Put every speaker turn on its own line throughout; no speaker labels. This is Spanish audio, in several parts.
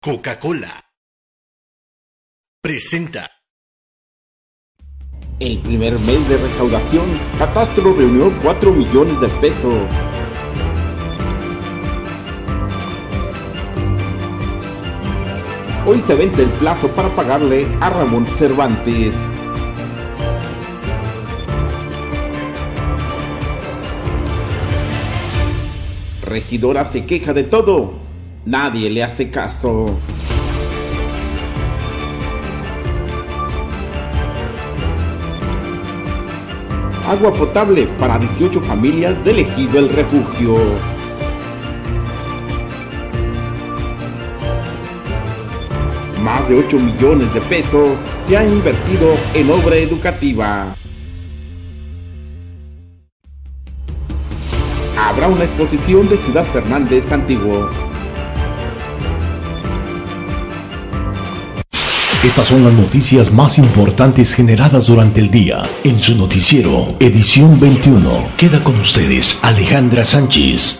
Coca-Cola presenta.
El primer mes de recaudación, Catastro reunió 4 millones de pesos. Hoy se vence el plazo para pagarle a Ramón Cervantes. Regidora se queja de todo, nadie le hace caso. Agua potable para 18 familias del Ejido El Refugio. Más de 8 millones de pesos se ha invertido en obra educativa. Habrá una exposición de Ciudad Fernández Antiguo.
Estas son las noticias más importantes generadas durante el día en su noticiero Edición 21. Queda con ustedes Alejandra Sánchez.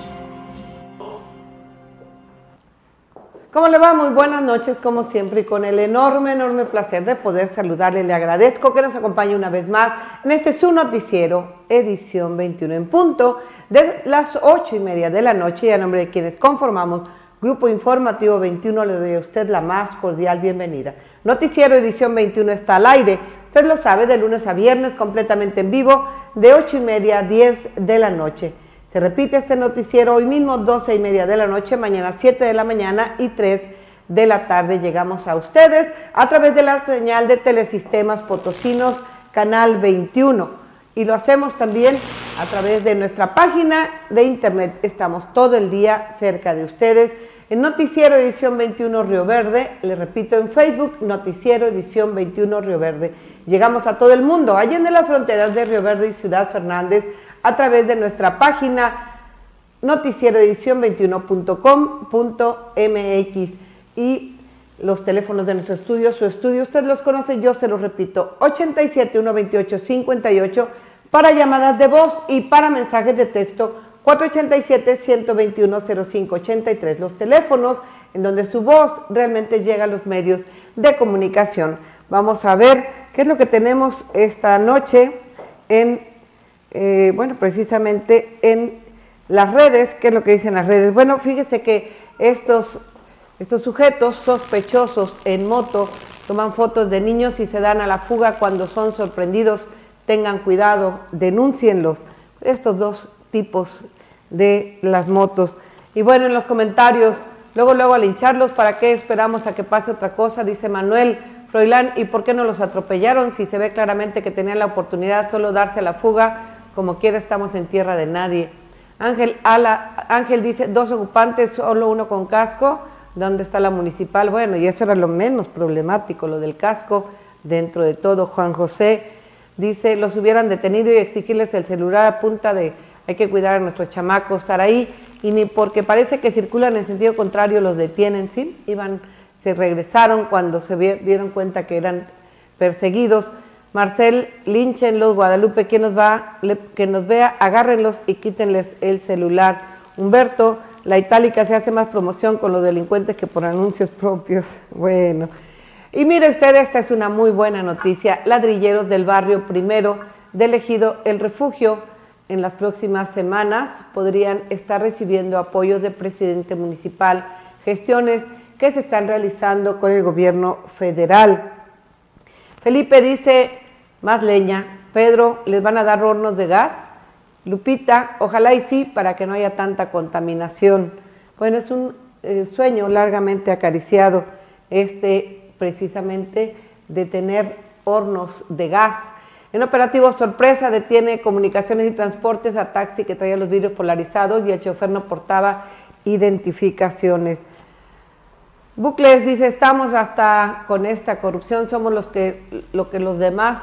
¿Cómo le va? Muy buenas noches, como siempre, y con el enorme placer de poder saludarle. Le agradezco que nos acompañe una vez más en este su noticiero Edición 21 en punto de las 8:30 de la noche, y a nombre de quienes conformamos Grupo Informativo 21 le doy a usted la más cordial bienvenida. Noticiero Edición 21 está al aire, usted lo sabe, de lunes a viernes completamente en vivo, de 8:30 a 10 de la noche. Se repite este noticiero hoy mismo, 12:30 de la noche, mañana 7 de la mañana y 3 de la tarde. Llegamos a ustedes a través de la señal de Telesistemas Potosinos, Canal 21. Y lo hacemos también a través de nuestra página de internet. Estamos todo el día cerca de ustedes. En Noticiero Edición 21 Río Verde, le repito, en Facebook, Noticiero Edición 21 Río Verde. Llegamos a todo el mundo, allá en las fronteras de Río Verde y Ciudad Fernández, a través de nuestra página noticieroedición21.com.mx y los teléfonos de nuestro estudio, su estudio, usted los conoce, yo se los repito, 87-128-58 para llamadas de voz y para mensajes de texto, 487-121-0583, los teléfonos en donde su voz realmente llega a los medios de comunicación. Vamos a ver qué es lo que tenemos esta noche en, precisamente en las redes. ¿Qué es lo que dicen las redes? Bueno, fíjese que estos sujetos sospechosos en moto toman fotos de niños y se dan a la fuga cuando son sorprendidos. Tengan cuidado, denúncienlos, estos dos tipos de las motos. Y bueno, en los comentarios, luego al hincharlos, ¿para qué esperamos a que pase otra cosa? Dice Manuel Froilán, ¿y por qué no los atropellaron si se ve claramente que tenían la oportunidad solo darse a la fuga? Como quiera, estamos en tierra de nadie. Ángel dice, 2 ocupantes, solo uno con casco. ¿Dónde está la municipal? Bueno, y eso era lo menos problemático, lo del casco, dentro de todo. Juan José dice, los hubieran detenido y exigirles el celular a punta de, hay que cuidar a nuestros chamacos, estar ahí, y ni porque parece que circulan en sentido contrario los detienen, ¿sí? Se regresaron cuando se dieron cuenta que eran perseguidos. Marcel, línchenlos. Guadalupe, que nos vea, agárrenlos y quítenles el celular. Humberto, la Itálica se hace más promoción con los delincuentes que por anuncios propios. Bueno, y mire usted, esta es una muy buena noticia. Ladrilleros del barrio primero del Ejido El Refugio en las próximas semanas podrían estar recibiendo apoyos del presidente municipal, gestiones que se están realizando con el gobierno federal. Felipe dice, más leña. Pedro, ¿les van a dar hornos de gas? Lupita, ojalá y sí, para que no haya tanta contaminación. Bueno, es un sueño largamente acariciado, precisamente de tener hornos de gas. En operativo sorpresa detiene Comunicaciones y Transportes a taxi que traía los vidrios polarizados y el chofer no portaba identificaciones. Bucles dice, estamos hasta con esta corrupción, somos los demás,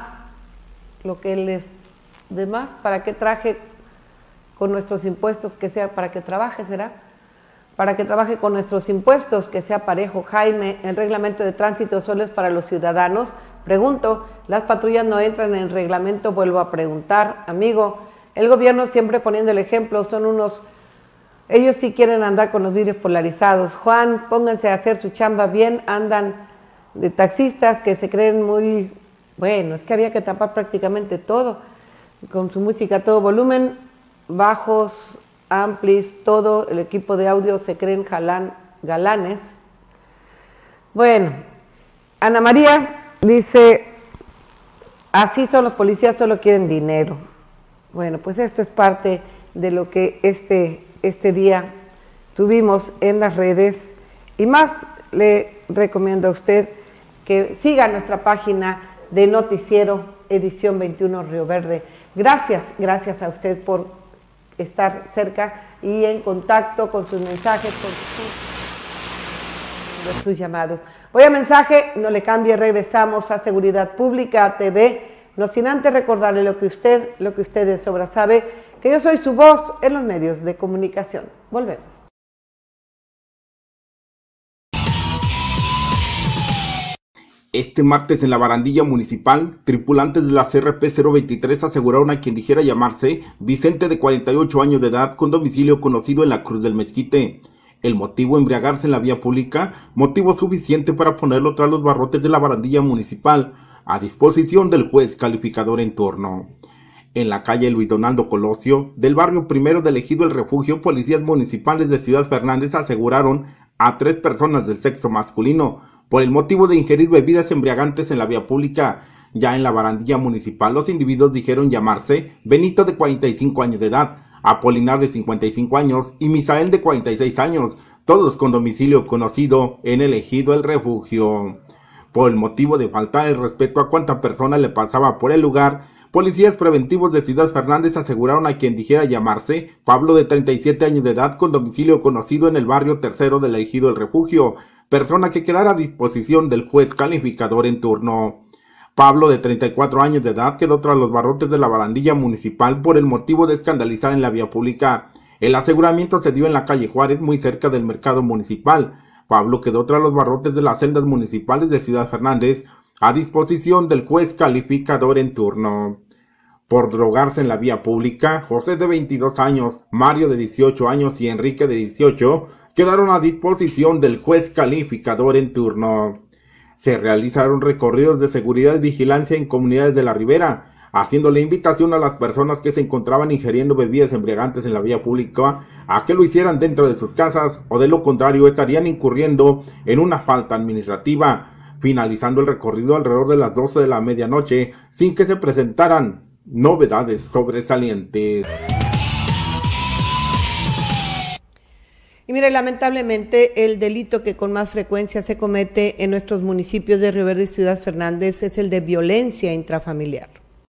¿para qué traje con nuestros impuestos que sea, para que trabaje, será? Para que trabaje con nuestros impuestos, que sea parejo. Jaime, el reglamento de tránsito solo es para los ciudadanos. Pregunto, las patrullas no entran en reglamento, vuelvo a preguntar. Amigo, el gobierno siempre poniendo el ejemplo, son unos Ellos sí quieren andar con los vidrios polarizados. Juan, pónganse a hacer su chamba bien, andan de taxistas que se creen muy... Bueno, es que había que tapar prácticamente todo, con su música a todo volumen, bajos, amplis, todo, el equipo de audio se creen galanes. Bueno, Ana María dice, así son los policías, solo quieren dinero. Bueno, pues esto es parte de lo que este día tuvimos en las redes, y más le recomiendo a usted que siga nuestra página de Noticiero Edición 21 Río Verde. Gracias a usted por estar cerca y en contacto con sus mensajes, con sus llamados. Voy a mensaje, no le cambie, regresamos a Seguridad Pública TV, no sin antes recordarle lo que usted de sobra sabe, que yo soy su voz en los medios de comunicación. Volvemos.
Este martes en la barandilla municipal, tripulantes de la CRP 023 aseguraron a quien dijera llamarse Vicente, de 48 años de edad, con domicilio conocido en la Cruz del Mezquite. El motivo, embriagarse en la vía pública, motivo suficiente para ponerlo tras los barrotes de la barandilla municipal, a disposición del juez calificador en turno. En la calle Luis Donaldo Colosio, del barrio Primero del Ejido El Refugio, policías municipales de Ciudad Fernández aseguraron a 3 personas del sexo masculino por el motivo de ingerir bebidas embriagantes en la vía pública. Ya en la barandilla municipal, los individuos dijeron llamarse Benito, de 45 años de edad, Apolinar, de 55 años y Misael, de 46 años, todos con domicilio conocido en el Ejido El Refugio. Por el motivo de faltar el respeto a cuanta persona le pasaba por el lugar, policías preventivos de Ciudad Fernández aseguraron a quien dijera llamarse Pablo, de 37 años de edad, con domicilio conocido en el barrio Tercero del Ejido El Refugio, persona que quedará a disposición del juez calificador en turno. Pablo, de 34 años de edad, quedó tras los barrotes de la barandilla municipal por el motivo de escandalizar en la vía pública. El aseguramiento se dio en la calle Juárez, muy cerca del mercado municipal. Pablo quedó tras los barrotes de las celdas municipales de Ciudad Fernández, a disposición del juez calificador en turno. Por drogarse en la vía pública, José, de 22 años, Mario, de 18 años y Enrique, de 18, quedaron a disposición del juez calificador en turno. Se realizaron recorridos de seguridad y vigilancia en comunidades de la Ribera, haciéndole invitación a las personas que se encontraban ingiriendo bebidas embriagantes en la vía pública a que lo hicieran dentro de sus casas, o de lo contrario estarían incurriendo en una falta administrativa, finalizando el recorrido alrededor de las 12 de la medianoche sin que se presentaran novedades sobresalientes.
Y mire, lamentablemente el delito que con más frecuencia se comete en nuestros municipios de Río Verde y Ciudad Fernández es el de violencia intrafamiliar.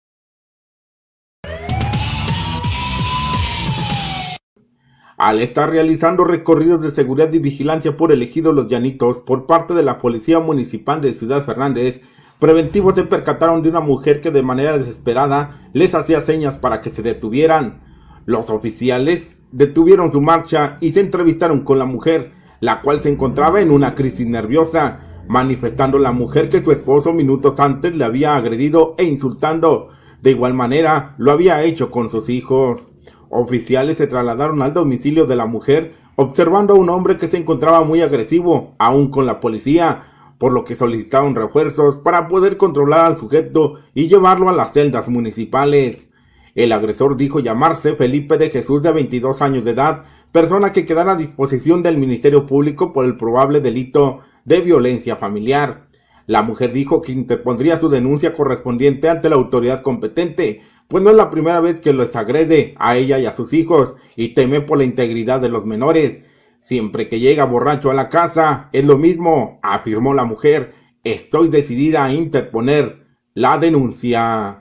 Al estar realizando recorridos de seguridad y vigilancia por el Ejido Los Llanitos por parte de la Policía Municipal de Ciudad Fernández, preventivos se percataron de una mujer que de manera desesperada les hacía señas para que se detuvieran. Los oficiales detuvieron su marcha y se entrevistaron con la mujer, la cual se encontraba en una crisis nerviosa, manifestando la mujer que su esposo minutos antes le había agredido e insultando. De igual manera lo había hecho con sus hijos. Oficiales se trasladaron al domicilio de la mujer, observando a un hombre que se encontraba muy agresivo, aún con la policía, por lo que solicitaron refuerzos para poder controlar al sujeto y llevarlo a las celdas municipales. El agresor dijo llamarse Felipe de Jesús, de 22 años de edad, persona que quedará a disposición del Ministerio Público por el probable delito de violencia familiar. La mujer dijo que interpondría su denuncia correspondiente ante la autoridad competente, pues no es la primera vez que los agrede a ella y a sus hijos, y teme por la integridad de los menores. Siempre que llega borracho a la casa, es lo mismo, afirmó la mujer. Estoy decidida a interponer la denuncia.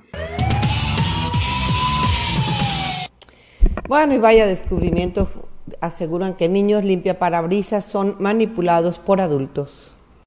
Bueno, y vaya descubrimiento, aseguran que niños limpiaparabrisas son manipulados por adultos.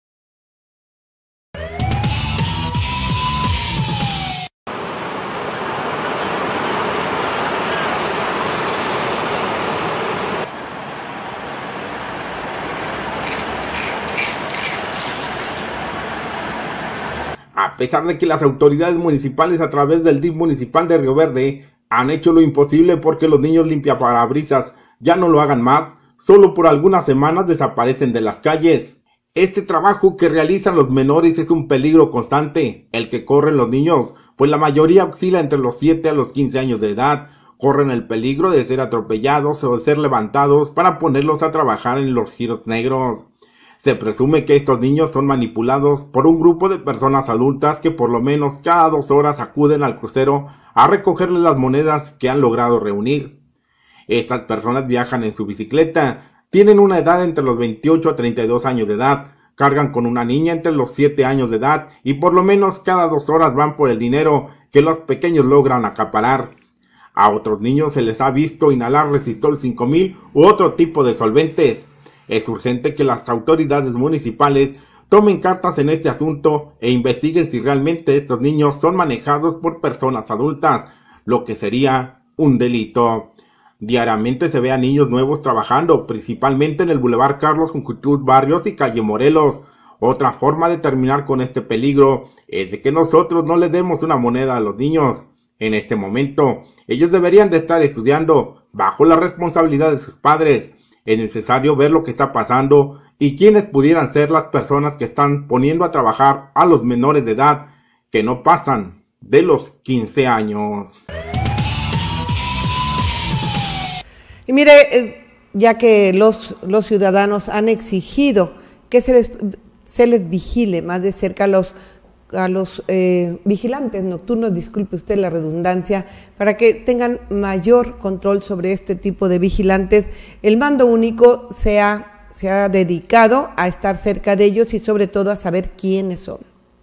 A pesar de que las autoridades municipales a través del DIF municipal de Río Verde han hecho lo imposible porque los niños limpiaparabrisas ya no lo hagan más, solo por algunas semanas desaparecen de las calles. Este trabajo que realizan los menores es un peligro constante, el que corren los niños, pues la mayoría oscila entre los 7 a los 15 años de edad. Corren el peligro de ser atropellados o de ser levantados para ponerlos a trabajar en los giros negros. Se presume que estos niños son manipulados por un grupo de personas adultas que por lo menos cada 2 horas acuden al crucero a recogerles las monedas que han logrado reunir. Estas personas viajan en su bicicleta, tienen una edad entre los 28 a 32 años de edad, cargan con una niña entre los 7 años de edad y por lo menos cada 2 horas van por el dinero que los pequeños logran acaparar. A otros niños se les ha visto inhalar Resistol 5000 u otro tipo de solventes. Es urgente que las autoridades municipales tomen cartas en este asunto e investiguen si realmente estos niños son manejados por personas adultas, lo que sería un delito. Diariamente se ve a niños nuevos trabajando, principalmente en el Boulevard Carlos Juncut Barrios y Calle Morelos. Otra forma de terminar con este peligro es de que nosotros no le demos una moneda a los niños. En este momento, ellos deberían de estar estudiando bajo la responsabilidad de sus padres. Es necesario ver lo que está pasando y quiénes pudieran ser las personas que están poniendo a trabajar a los menores de edad que no pasan de los 15 años.
Y mire, ya que los ciudadanos han exigido que se les vigile más de cerca a los vigilantes nocturnos, disculpe usted la redundancia, para que tengan mayor control sobre este tipo de vigilantes. El mando único se ha dedicado a estar cerca de ellos y sobre todo a saber quiénes son.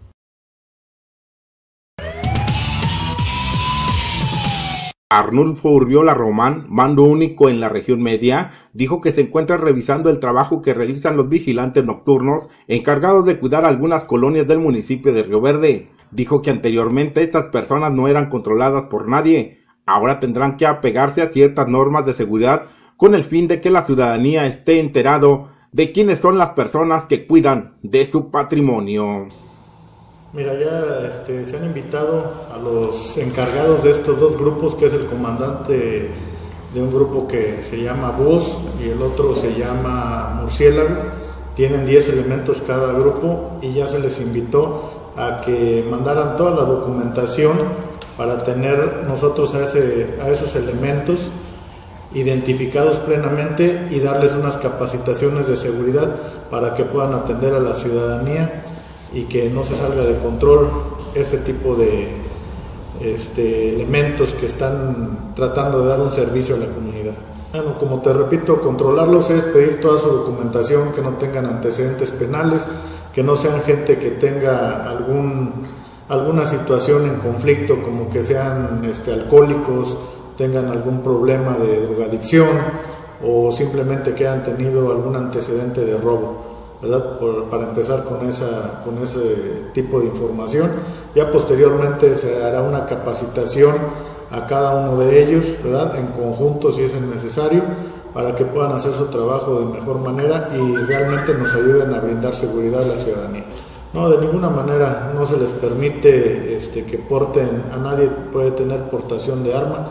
Arnulfo Urbiola Román, mando único en la región media, dijo que se encuentra revisando el trabajo que realizan los vigilantes nocturnos encargados de cuidar algunas colonias del municipio de Río Verde. Dijo que anteriormente estas personas no eran controladas por nadie, ahora tendrán que apegarse a ciertas normas de seguridad con el fin de que la ciudadanía esté enterado de quiénes son las personas que cuidan de su patrimonio.
Mira, ya se han invitado a los encargados de estos dos grupos, que es el comandante de un grupo que se llama Búhos y el otro se llama Murciélago. Tienen 10 elementos cada grupo y ya se les invitó a que mandaran toda la documentación para tener nosotros a esos elementos identificados plenamente y darles unas capacitaciones de seguridad para que puedan atender a la ciudadanía y que no se salga de control ese tipo de elementos que están tratando de dar un servicio a la comunidad. Bueno, como te repito, controlarlos es pedir toda su documentación, que no tengan antecedentes penales, que no sean gente que tenga alguna situación en conflicto, como que sean alcohólicos, tengan algún problema de drogadicción o simplemente que hayan tenido algún antecedente de robo, ¿verdad? Para empezar con ese tipo de información. Ya posteriormente se hará una capacitación a cada uno de ellos, ¿verdad? En conjunto si es necesario, para que puedan hacer su trabajo de mejor manera y realmente nos ayuden a brindar seguridad a la ciudadanía. No, de ninguna manera no se les permite que porten, a nadie puede tener portación de arma.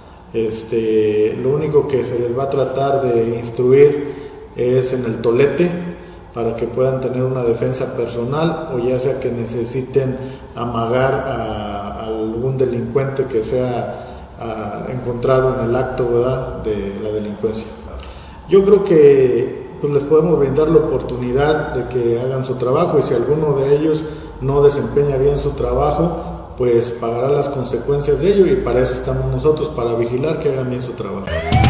Lo único que se les va a tratar de instruir es en el tolete, para que puedan tener una defensa personal o ya sea que necesiten amagar a algún delincuente que sea encontrado en el acto, ¿verdad?, de la delincuencia. Yo creo que les podemos brindar la oportunidad de que hagan su trabajo y si alguno de ellos no desempeña bien su trabajo, pues pagará las consecuencias de ello y para eso estamos nosotros, para vigilar que hagan bien su trabajo.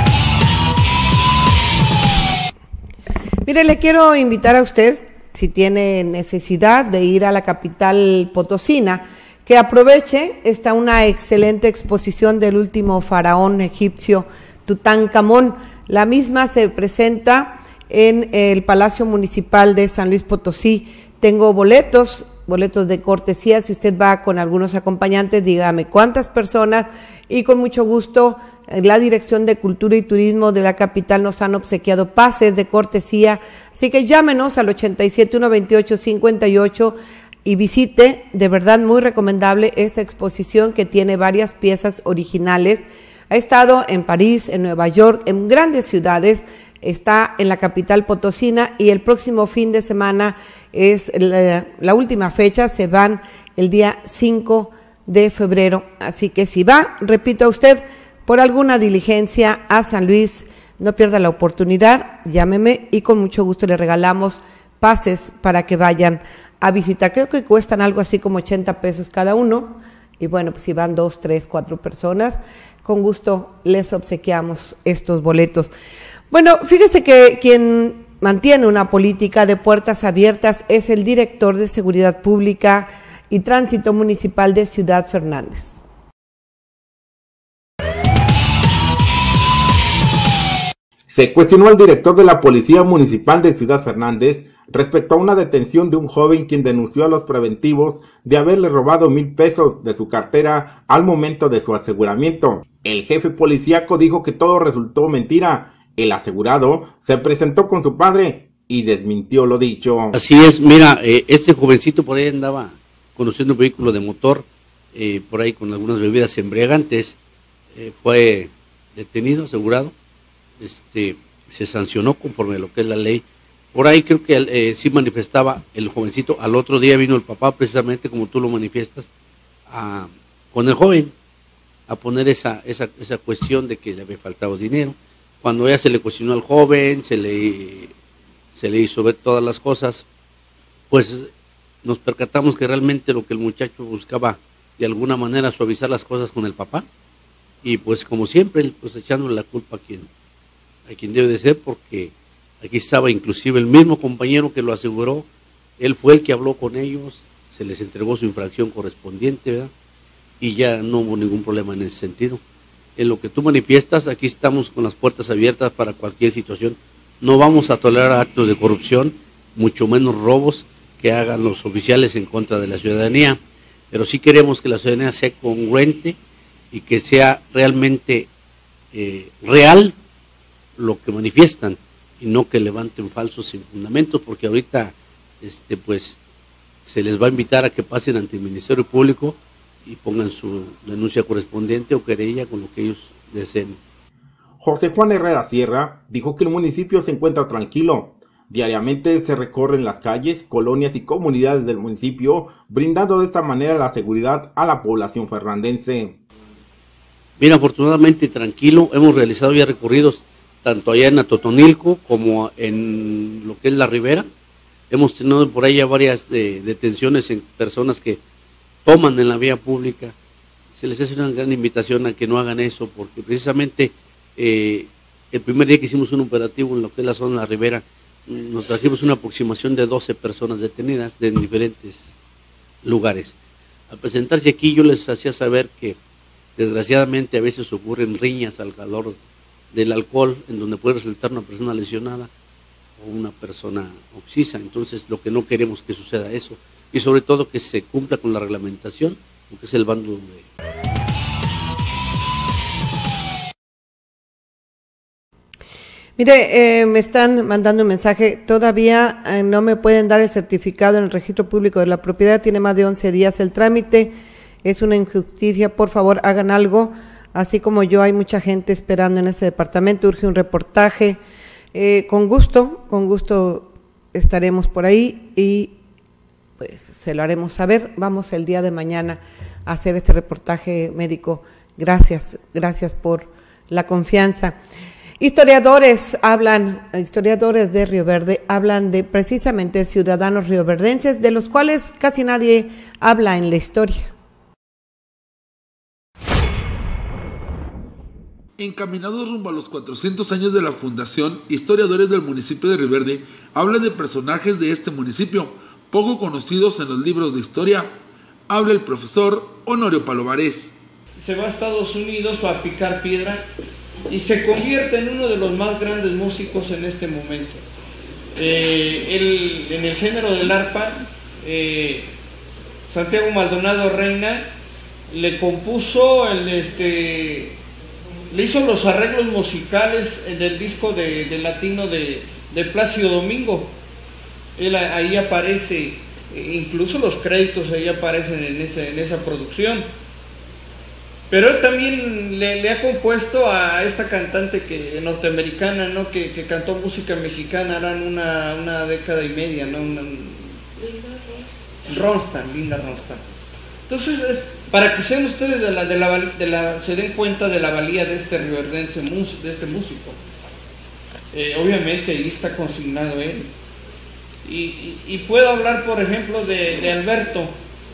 Mire, le quiero invitar a usted, si tiene necesidad de ir a la capital potosina, que aproveche, está una excelente exposición del último faraón egipcio, Tutankamón. La misma se presenta en el Palacio Municipal de San Luis Potosí. Tengo boletos de cortesía, si usted va con algunos acompañantes, dígame cuántas personas y con mucho gusto la Dirección de Cultura y Turismo de la capital nos han obsequiado pases de cortesía, así que llámenos al 87-128-58 y visite, de verdad muy recomendable esta exposición que tiene varias piezas originales. Ha estado en París, en Nueva York, en grandes ciudades, está en la capital potosina y el próximo fin de semana es la última fecha, se van el día 5 de febrero. Así que si va, repito a usted, por alguna diligencia a San Luis, no pierda la oportunidad, llámeme y con mucho gusto le regalamos pases para que vayan a visitar. Creo que cuestan algo así como 80 pesos cada uno. Y bueno, pues si van 2, 3, 4 personas, con gusto les obsequiamos estos boletos. Bueno, fíjese que quien mantiene una política de puertas abiertas es el director de Seguridad Pública y Tránsito Municipal de Ciudad Fernández.
Se cuestionó al director de la Policía Municipal de Ciudad Fernández respecto a una detención de un joven quien denunció a los preventivos de haberle robado 1,000 pesos de su cartera al momento de su aseguramiento. El jefe policíaco dijo que todo resultó mentira. El asegurado se presentó con su padre y desmintió lo dicho.
Así es, mira, este jovencito por ahí andaba conduciendo un vehículo de motor, por ahí con algunas bebidas embriagantes, fue detenido, asegurado, se sancionó conforme a lo que es la ley. Por ahí creo que sí manifestaba el jovencito. Al otro día vino el papá, precisamente como tú lo manifiestas, con el joven, a poner esa cuestión de que le había faltado dinero. Cuando ya se le cuestionó al joven, se le hizo ver todas las cosas, pues nos percatamos que realmente lo que el muchacho buscaba de alguna manera suavizar las cosas con el papá, y pues como siempre, pues echándole la culpa a quien debe de ser, porque aquí estaba inclusive el mismo compañero que lo aseguró, él fue el que habló con ellos, se les entregó su infracción correspondiente, ¿verdad? Y ya no hubo ningún problema en ese sentido. En lo que tú manifiestas, aquí estamos con las puertas abiertas para cualquier situación. No vamos a tolerar actos de corrupción, mucho menos robos que hagan los oficiales en contra de la ciudadanía, pero sí queremos que la ciudadanía sea congruente y que sea realmente real lo que manifiestan y no que levanten falsos sin fundamentos, porque ahorita pues se les va a invitar a que pasen ante el Ministerio Público y pongan su denuncia correspondiente o querella con lo que ellos deseen.
José Juan Herrera Sierra dijo que el municipio se encuentra tranquilo. Diariamente se recorren las calles, colonias y comunidades del municipio, brindando de esta manera la seguridad a la población fernández.
Bien, afortunadamente tranquilo, hemos realizado ya recorridos tanto allá en Atotonilco como en lo que es la Ribera. Hemos tenido por ahí ya varias detenciones en personas que toman en la vía pública. Se les hace una gran invitación a que no hagan eso, porque precisamente el primer día que hicimos un operativo en lo que es la zona de la Ribera, nos trajimos una aproximación de 12 personas detenidas en diferentes lugares. Al presentarse aquí yo les hacía saber que desgraciadamente a veces ocurren riñas al calor del alcohol, en donde puede resultar una persona lesionada o una persona oxisa. Entonces lo que no queremos que suceda eso, y sobre todo que se cumpla con la reglamentación, que es el bando de...
Mire, me están mandando un mensaje, todavía no me pueden dar el certificado en el registro público de la propiedad, tiene más de 11 días el trámite, es una injusticia, por favor hagan algo, así como yo hay mucha gente esperando en ese departamento, urge un reportaje, con gusto estaremos por ahí y pues se lo haremos saber, vamos el día de mañana a hacer este reportaje médico, gracias por la confianza. Historiadores de Río Verde hablan de precisamente ciudadanos rioverdenses, de los cuales casi nadie habla en la historia.
Encaminados rumbo a los 400 años de la fundación, historiadores del municipio de Río Verde hablan de personajes de este municipio, poco conocidos en los libros de historia. Habla el profesor Honorio Palomares.
Se va a Estados Unidos a picar piedra y se convierte en uno de los más grandes músicos en este momento. En el género del arpa, Santiago Maldonado Reina le compuso, le hizo los arreglos musicales del disco de latino de Plácido Domingo. Ahí aparece, incluso los créditos ahí aparecen en esa producción. Pero él también le ha compuesto a esta cantante norteamericana, ¿no? que cantó música mexicana, harán una década y media, ¿no? Linda Ronstadt. Entonces, para que sean ustedes se den cuenta de la valía de este rioverdense, de este músico. Obviamente ahí está consignado él. Y puedo hablar, por ejemplo, de Alberto,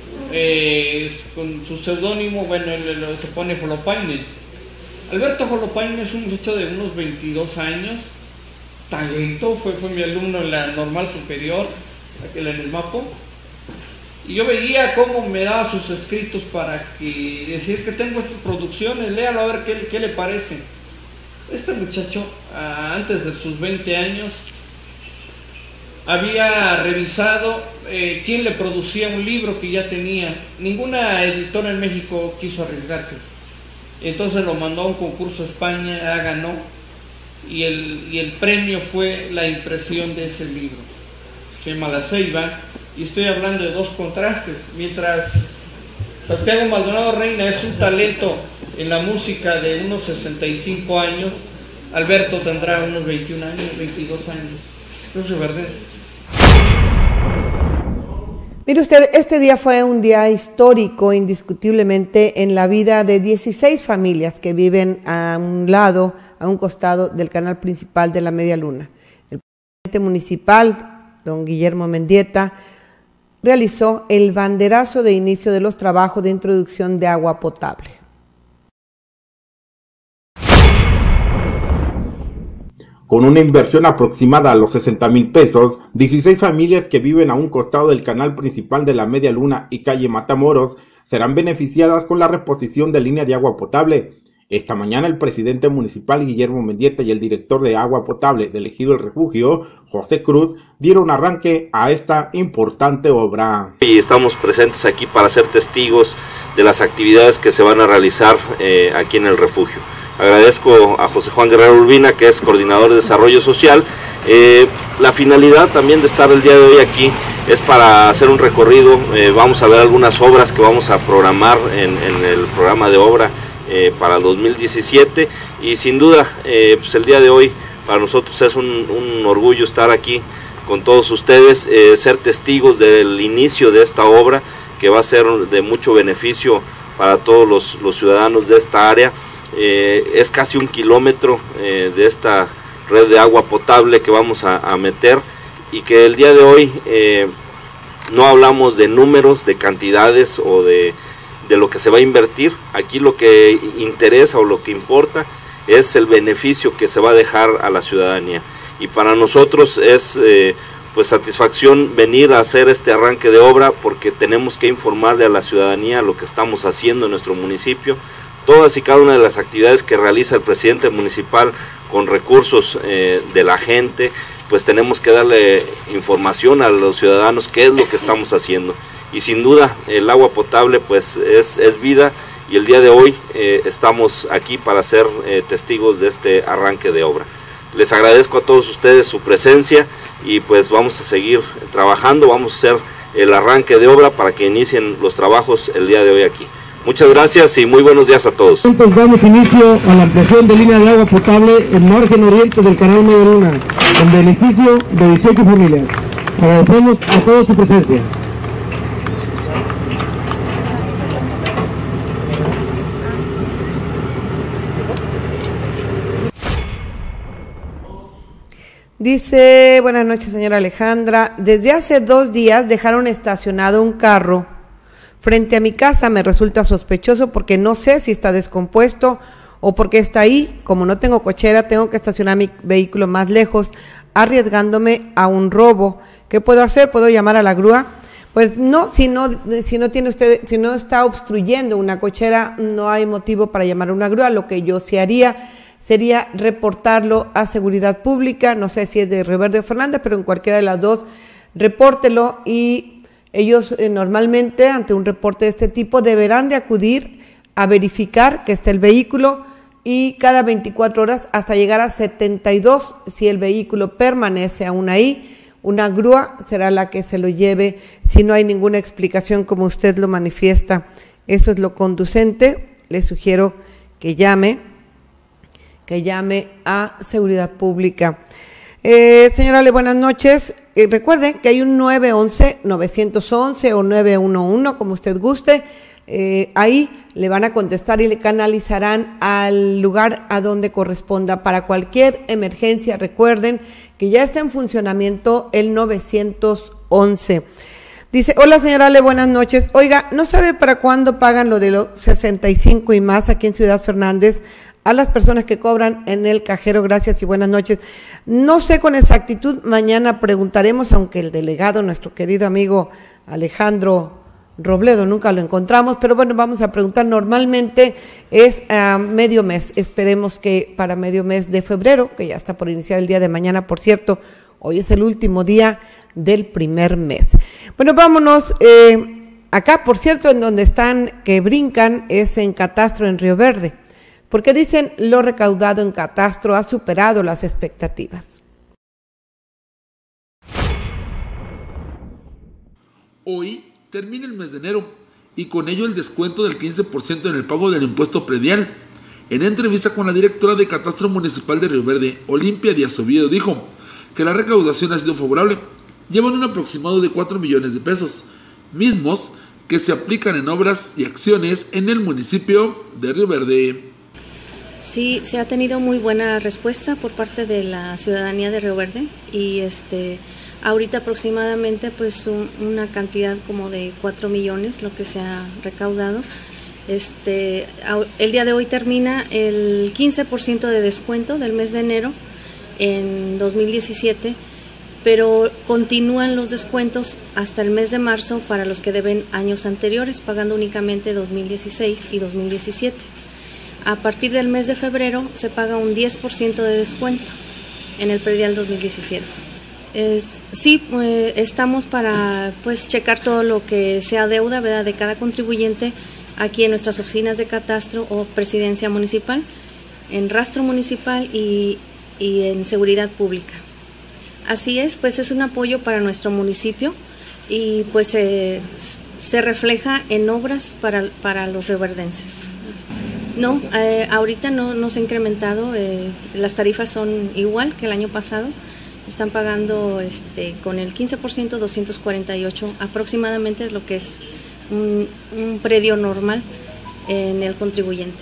con su seudónimo, bueno, él se pone Holopainen. Alberto Holopainen es un muchacho de unos 22 años, talento, fue mi alumno en la normal superior, en el MAPO. Y yo veía cómo me daba sus escritos para que decía, es que tengo estas producciones, léalo a ver qué le parece. Este muchacho, antes de sus 20 años, había revisado quién le producía un libro que ya tenía. Ninguna editora en México quiso arriesgarse. Entonces lo mandó a un concurso a España, ganó, y el premio fue la impresión de ese libro. Se llama La Ceiba. Y estoy hablando de dos contrastes. Mientras Santiago Maldonado Reina es un talento en la música de unos 65 años, Alberto tendrá unos 21 años, 22 años. Los rioverdenses.
Mire usted, este día fue un día histórico, indiscutiblemente, en la vida de 16 familias que viven a un costado del canal principal de la Media Luna. El presidente municipal, don Guillermo Mendieta, realizó el banderazo de inicio de los trabajos de introducción de agua potable.
Con una inversión aproximada a los 60,000 pesos, 16 familias que viven a un costado del canal principal de la Media Luna y calle Matamoros serán beneficiadas con la reposición de línea de agua potable. Esta mañana el presidente municipal Guillermo Mendieta y el director de agua potable del Ejido El Refugio, José Cruz, dieron arranque a esta importante obra.
Y estamos presentes aquí para ser testigos de las actividades que se van a realizar aquí en el refugio. Agradezco a José Juan Guerrero Urbina, que es coordinador de desarrollo social. La finalidad también de estar el día de hoy aquí es para hacer un recorrido. Vamos a ver algunas obras que vamos a programar en el programa de obra para el 2017, y sin duda pues el día de hoy para nosotros es un orgullo estar aquí con todos ustedes, ser testigos del inicio de esta obra que va a ser de mucho beneficio para todos los ciudadanos de esta área. Es casi 1 kilómetro de esta red de agua potable que vamos a meter, y que el día de hoy no hablamos de números, de cantidades o de lo que se va a invertir. Aquí lo que interesa o lo que importa es el beneficio que se va a dejar a la ciudadanía, y para nosotros es pues satisfacción venir a hacer este arranque de obra, porque tenemos que informarle a la ciudadanía lo que estamos haciendo en nuestro municipio, todas y cada una de las actividades que realiza el presidente municipal con recursos de la gente. Pues tenemos que darle información a los ciudadanos qué es lo que estamos haciendo. Y sin duda el agua potable pues es vida, y el día de hoy estamos aquí para ser testigos de este arranque de obra. Les agradezco a todos ustedes su presencia, y pues vamos a seguir trabajando, vamos a hacer el arranque de obra para que inicien los trabajos el día de hoy aquí. Muchas gracias y muy buenos días a todos.
Damos inicio a la ampliación de línea de agua potable en margen oriente del canal Media Luna, en beneficio de 18 familias. Agradecemos a todos su presencia.
Dice, buenas noches señora Alejandra, desde hace 2 días dejaron estacionado un carro frente a mi casa. Me resulta sospechoso porque no sé si está descompuesto o porque está ahí. Como no tengo cochera, tengo que estacionar mi vehículo más lejos, arriesgándome a un robo. ¿Qué puedo hacer? ¿Puedo llamar a la grúa? Pues no, si no está obstruyendo una cochera, no hay motivo para llamar a una grúa. Lo que yo sí haría sería reportarlo a Seguridad Pública, no sé si es de Río Verde o Fernández, pero en cualquiera de las dos, repórtelo, y ellos normalmente ante un reporte de este tipo deberán de acudir a verificar que esté el vehículo, y cada 24 horas hasta llegar a 72, si el vehículo permanece aún ahí, una grúa será la que se lo lleve si no hay ninguna explicación como usted lo manifiesta. Eso es lo conducente le sugiero que llame a Seguridad Pública. Señora Ale, buenas noches. Recuerden que hay un 911, 911 o 911, como usted guste. Ahí le van a contestar y le canalizarán al lugar a donde corresponda para cualquier emergencia. Recuerden que ya está en funcionamiento el 911. Dice, hola señora Ale, buenas noches. Oiga, ¿no sabe para cuándo pagan lo de los 65 y más aquí en Ciudad Fernández a las personas que cobran en el cajero? Gracias y buenas noches. No sé con exactitud, mañana preguntaremos, aunque el delegado, nuestro querido amigo Alejandro Robledo, nunca lo encontramos, pero bueno, vamos a preguntar. Normalmente es a medio mes, esperemos que para medio mes de febrero, que ya está por iniciar el día de mañana, por cierto, hoy es el último día del primer mes. Bueno, vámonos, acá, por cierto, en donde están que brincan es en Catastro en Río Verde, porque dicen lo recaudado en Catastro ha superado las expectativas.
Hoy termina el mes de enero y con ello el descuento del 15% en el pago del impuesto predial. En entrevista con la directora de Catastro Municipal de Río Verde, Olimpia Díaz Oviedo, dijo que la recaudación ha sido favorable. Llevan un aproximado de 4 millones de pesos, mismos que se aplican en obras y acciones en el municipio de Río Verde.
Sí, se ha tenido muy buena respuesta por parte de la ciudadanía de Río Verde y ahorita aproximadamente pues una cantidad como de 4 millones lo que se ha recaudado. El día de hoy termina el 15% de descuento del mes de enero en 2017, pero continúan los descuentos hasta el mes de marzo para los que deben años anteriores, pagando únicamente 2016 y 2017. A partir del mes de febrero se paga un 10% de descuento en el predial 2017. Estamos para pues checar todo lo que sea deuda, ¿verdad?, de cada contribuyente aquí en nuestras oficinas de Catastro o Presidencia Municipal, en Rastro Municipal y en Seguridad Pública. Así es, pues es un apoyo para nuestro municipio y pues se refleja en obras para los rioverdenses. No, ahorita no se ha incrementado, las tarifas son igual que el año pasado, están pagando con el 15% 248 aproximadamente, lo que es un predio normal en el contribuyente.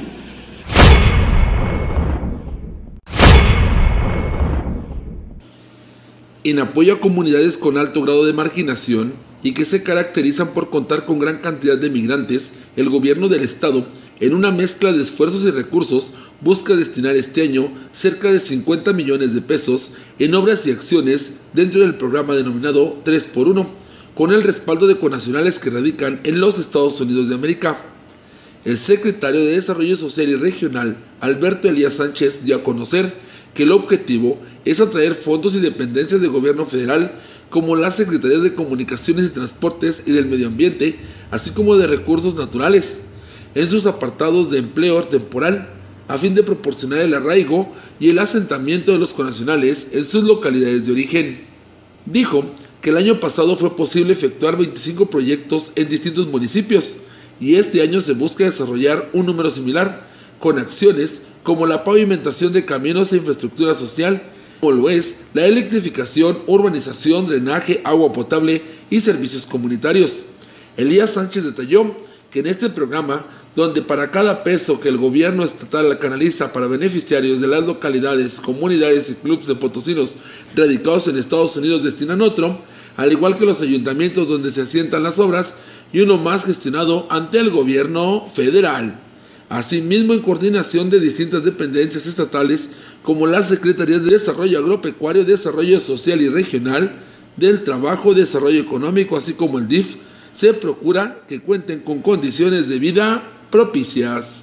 En apoyo a comunidades con alto grado de marginación y que se caracterizan por contar con gran cantidad de migrantes, el gobierno del estado, en una mezcla de esfuerzos y recursos, busca destinar este año cerca de 50 millones de pesos en obras y acciones dentro del programa denominado 3x1, con el respaldo de connacionales que radican en los Estados Unidos de América. El secretario de Desarrollo Social y Regional, Alberto Elías Sánchez, dio a conocer que el objetivo es atraer fondos y dependencias del gobierno federal, como las Secretarías de Comunicaciones y Transportes y del Medio Ambiente, así como de Recursos Naturales, en sus apartados de empleo temporal, a fin de proporcionar el arraigo y el asentamiento de los connacionales en sus localidades de origen. Dijo que el año pasado fue posible efectuar 25 proyectos en distintos municipios y este año se busca desarrollar un número similar, con acciones como la pavimentación de caminos e infraestructura social, como lo es la electrificación, urbanización, drenaje, agua potable y servicios comunitarios. Elías Sánchez detalló que en este programa, donde para cada peso que el gobierno estatal canaliza para beneficiarios de las localidades, comunidades y clubes de potosinos radicados en Estados Unidos destinan otro, al igual que los ayuntamientos donde se asientan las obras, y uno más gestionado ante el gobierno federal. Asimismo, en coordinación de distintas dependencias estatales, como las Secretarías de Desarrollo Agropecuario, Desarrollo Social y Regional, del Trabajo, Desarrollo Económico, así como el DIF, se procura que cuenten con condiciones de vida propicias.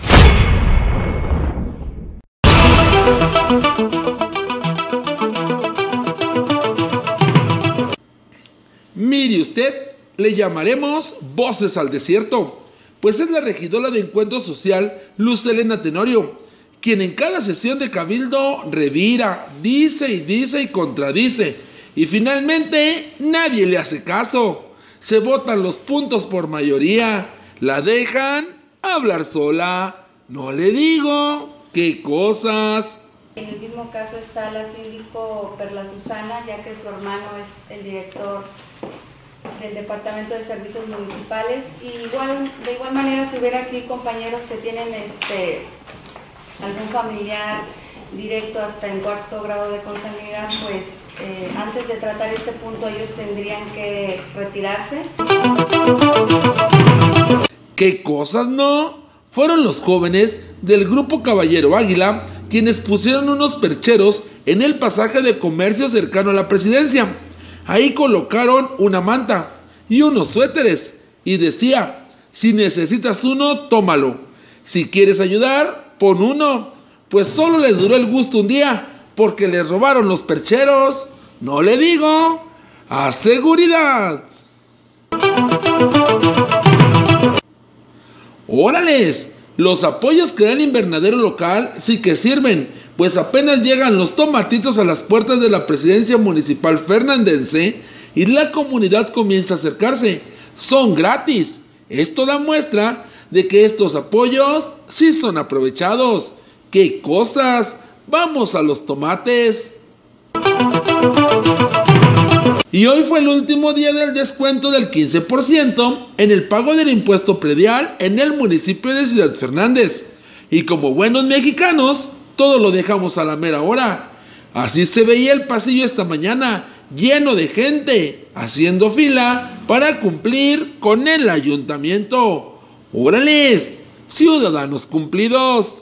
Mire usted, le llamaremos Voces al Desierto, pues es la regidora de Encuentro Social, Luz Elena Tenorio, quien en cada sesión de cabildo revira, dice y contradice, y finalmente nadie le hace caso. Se votan los puntos por mayoría, la dejan hablar sola. No le digo qué cosas.
En el mismo caso está la síndico Perla Susana, ya que su hermano es el director del Departamento de Servicios Municipales. Y de igual manera, si hubiera aquí compañeros que tienen algún familiar directo hasta en 4º grado de consanguinidad, pues antes de tratar este punto ellos tendrían que retirarse.
¿Qué cosas no? Fueron los jóvenes del Grupo Caballero Águila quienes pusieron unos percheros en el pasaje de comercio cercano a la presidencia. Ahí colocaron una manta y unos suéteres y decía: si necesitas uno, tómalo. Si quieres ayudar, pon uno. Pues solo les duró el gusto un día, porque les robaron los percheros. No le digo, a seguridad. ¡Órales! Los apoyos que da el invernadero local sí que sirven, pues apenas llegan los tomatitos a las puertas de la presidencia municipal fernandense y la comunidad comienza a acercarse. Son gratis. Esto da muestra de que estos apoyos sí son aprovechados. ¡Qué cosas! ¡Vamos a los tomates! Y hoy fue el último día del descuento del 15% en el pago del impuesto predial en el municipio de Ciudad Fernández. Y como buenos mexicanos, todo lo dejamos a la mera hora. Así se veía el pasillo esta mañana, lleno de gente, haciendo fila para cumplir con el ayuntamiento. ¡Órales! ¡Ciudadanos cumplidos!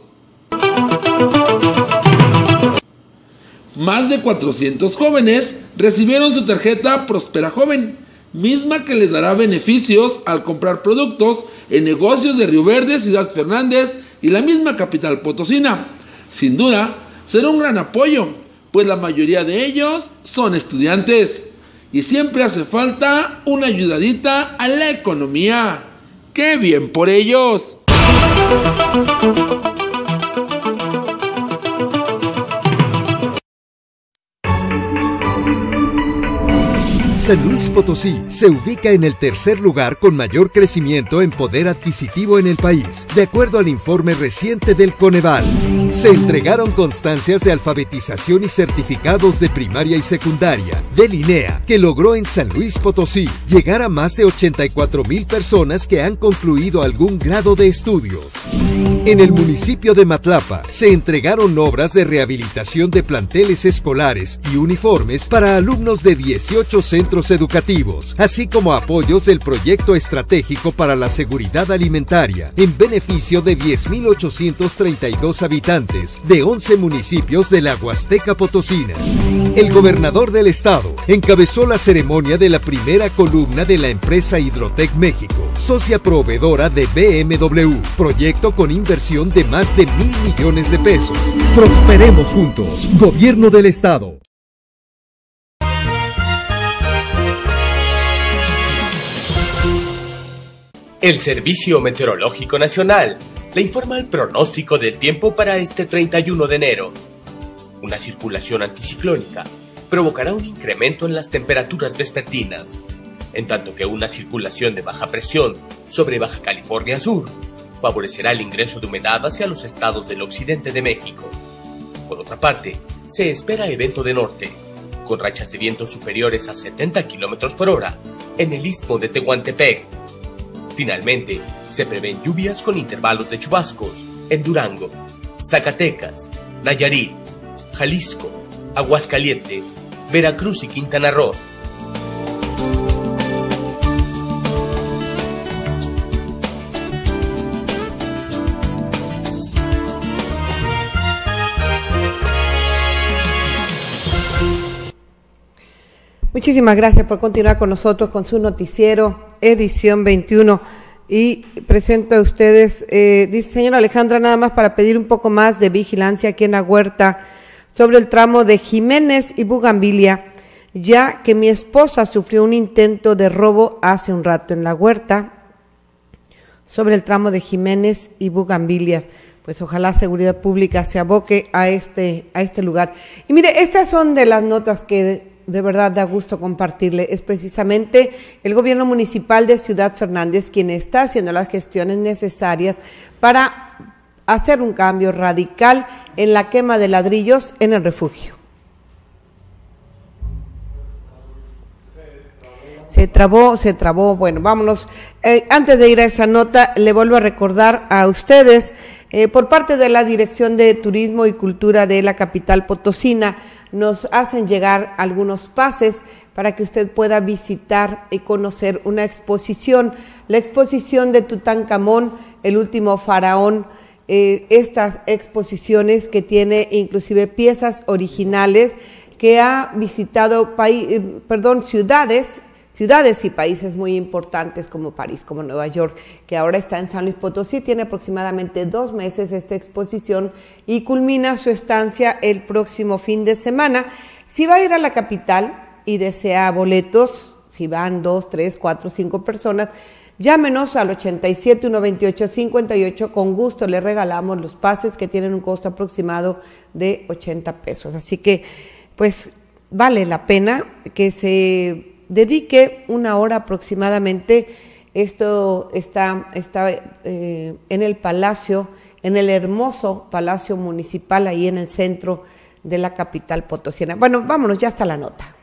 Más de 400 jóvenes recibieron su tarjeta Prospera Joven, misma que les dará beneficios al comprar productos en negocios de Río Verde, Ciudad Fernández y la misma capital potosina. Sin duda, será un gran apoyo, pues la mayoría de ellos son estudiantes y siempre hace falta una ayudadita a la economía. ¡Qué bien por ellos!
San Luis Potosí se ubica en el tercer lugar con mayor crecimiento en poder adquisitivo en el país, de acuerdo al informe reciente del Coneval. Se entregaron constancias de alfabetización y certificados de primaria y secundaria del INEA, que logró en San Luis Potosí llegar a más de 84,000 personas que han concluido algún grado de estudios. En el municipio de Matlapa se entregaron obras de rehabilitación de planteles escolares y uniformes para alumnos de 18 centros educativos, así como apoyos del proyecto estratégico para la seguridad alimentaria, en beneficio de 10,832 habitantes de 11 municipios de la Huasteca Potosina. El gobernador del estado encabezó la ceremonia de la primera columna de la empresa Hidrotec México, socia proveedora de BMW, proyecto con inversión de más de 1,000 millones de pesos. Prosperemos juntos, Gobierno del Estado.
El Servicio Meteorológico Nacional le informa el pronóstico del tiempo para este 31 de enero. Una circulación anticiclónica provocará un incremento en las temperaturas vespertinas, en tanto que una circulación de baja presión sobre Baja California Sur favorecerá el ingreso de humedad hacia los estados del occidente de México. Por otra parte, se espera evento de norte, con rachas de viento superiores a 70 km por hora en el istmo de Tehuantepec. Finalmente, se prevén lluvias con intervalos de chubascos en Durango, Zacatecas, Nayarit, Jalisco, Aguascalientes, Veracruz y Quintana Roo.
Muchísimas gracias por continuar con nosotros con su noticiero edición 21 y presento a ustedes, dice señora Alejandra, nada más para pedir un poco más de vigilancia aquí en la huerta sobre el tramo de Jiménez y Bugambilia, ya que mi esposa sufrió un intento de robo hace un rato en la huerta sobre el tramo de Jiménez y Bugambilia. Pues ojalá Seguridad Pública se aboque a este lugar. Y mire, estas son de las notas que de verdad da gusto compartirle. Es precisamente el gobierno municipal de Ciudad Fernández quien está haciendo las gestiones necesarias para hacer un cambio radical en la quema de ladrillos en el refugio. Se trabó, bueno, vámonos. Antes de ir a esa nota, le vuelvo a recordar a ustedes, por parte de la Dirección de Turismo y Cultura de la capital potosina, nos hacen llegar algunos pases para que usted pueda visitar y conocer una exposición, la exposición de Tutankamón, el último faraón, estas exposiciones que tiene inclusive piezas originales que ha visitado ciudades y países muy importantes como París, como Nueva York, que ahora está en San Luis Potosí. Tiene aproximadamente 2 meses esta exposición y culmina su estancia el próximo fin de semana. Si va a ir a la capital y desea boletos, si van 2, 3, 4, 5 personas, llámenos al 87 128 58, con gusto le regalamos los pases que tienen un costo aproximado de 80 pesos. Así que, pues, vale la pena que se dedique 1 hora aproximadamente. Esto está en el Palacio, en el hermoso Palacio Municipal, ahí en el centro de la capital potosina. Bueno, vámonos, ya está la nota.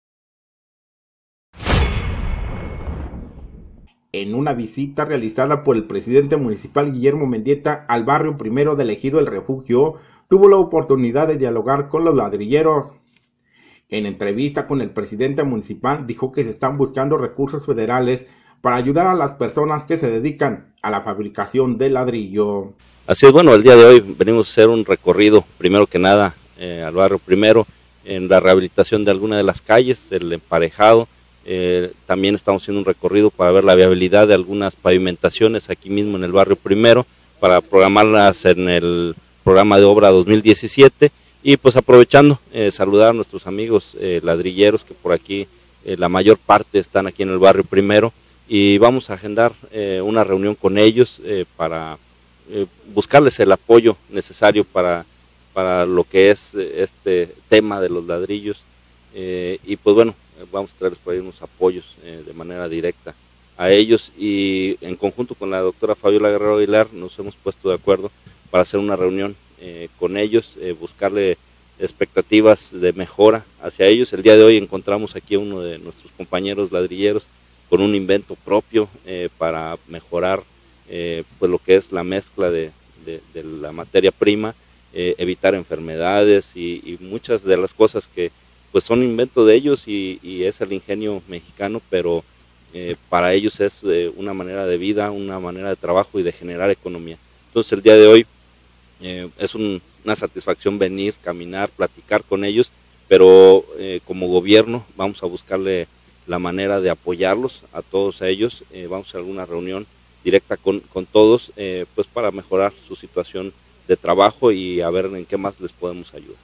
En una visita realizada por el presidente municipal Guillermo Mendieta al barrio primero del ejido El Refugio, tuvo la oportunidad de dialogar con los ladrilleros. En entrevista con el presidente municipal dijo que se están buscando recursos federales para ayudar a las personas que se dedican a la fabricación de ladrillo.
Así es, bueno, el día de hoy venimos a hacer un recorrido, primero que nada, al barrio primero, en la rehabilitación de algunas de las calles, el emparejado. También estamos haciendo un recorrido para ver la viabilidad de algunas pavimentaciones aquí mismo en el barrio primero, para programarlas en el programa de obra 2017. Y pues aprovechando, saludar a nuestros amigos ladrilleros que por aquí, la mayor parte están aquí en el barrio primero, y vamos a agendar una reunión con ellos para buscarles el apoyo necesario para lo que es este tema de los ladrillos, y pues bueno, vamos a traerles por ahí unos apoyos de manera directa a ellos, y en conjunto con la doctora Fabiola Guerrero Aguilar nos hemos puesto de acuerdo para hacer una reunión con ellos, buscarle expectativas de mejora hacia ellos. El día de hoy encontramos aquí a uno de nuestros compañeros ladrilleros con un invento propio para mejorar pues lo que es la mezcla de la materia prima, evitar enfermedades y muchas de las cosas que pues son invento de ellos y es el ingenio mexicano, pero para ellos es una manera de vida, una manera de trabajo y de generar economía. Entonces el día de hoy es una satisfacción venir, caminar, platicar con ellos, pero como gobierno vamos a buscarle la manera de apoyarlos a todos ellos. Vamos a hacer alguna reunión directa con todos, pues para mejorar su situación de trabajo y a ver en qué más les podemos ayudar.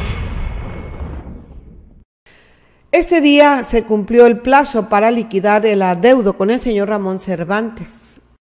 Este día se cumplió el plazo para liquidar el adeudo con el señor Ramón Cervantes.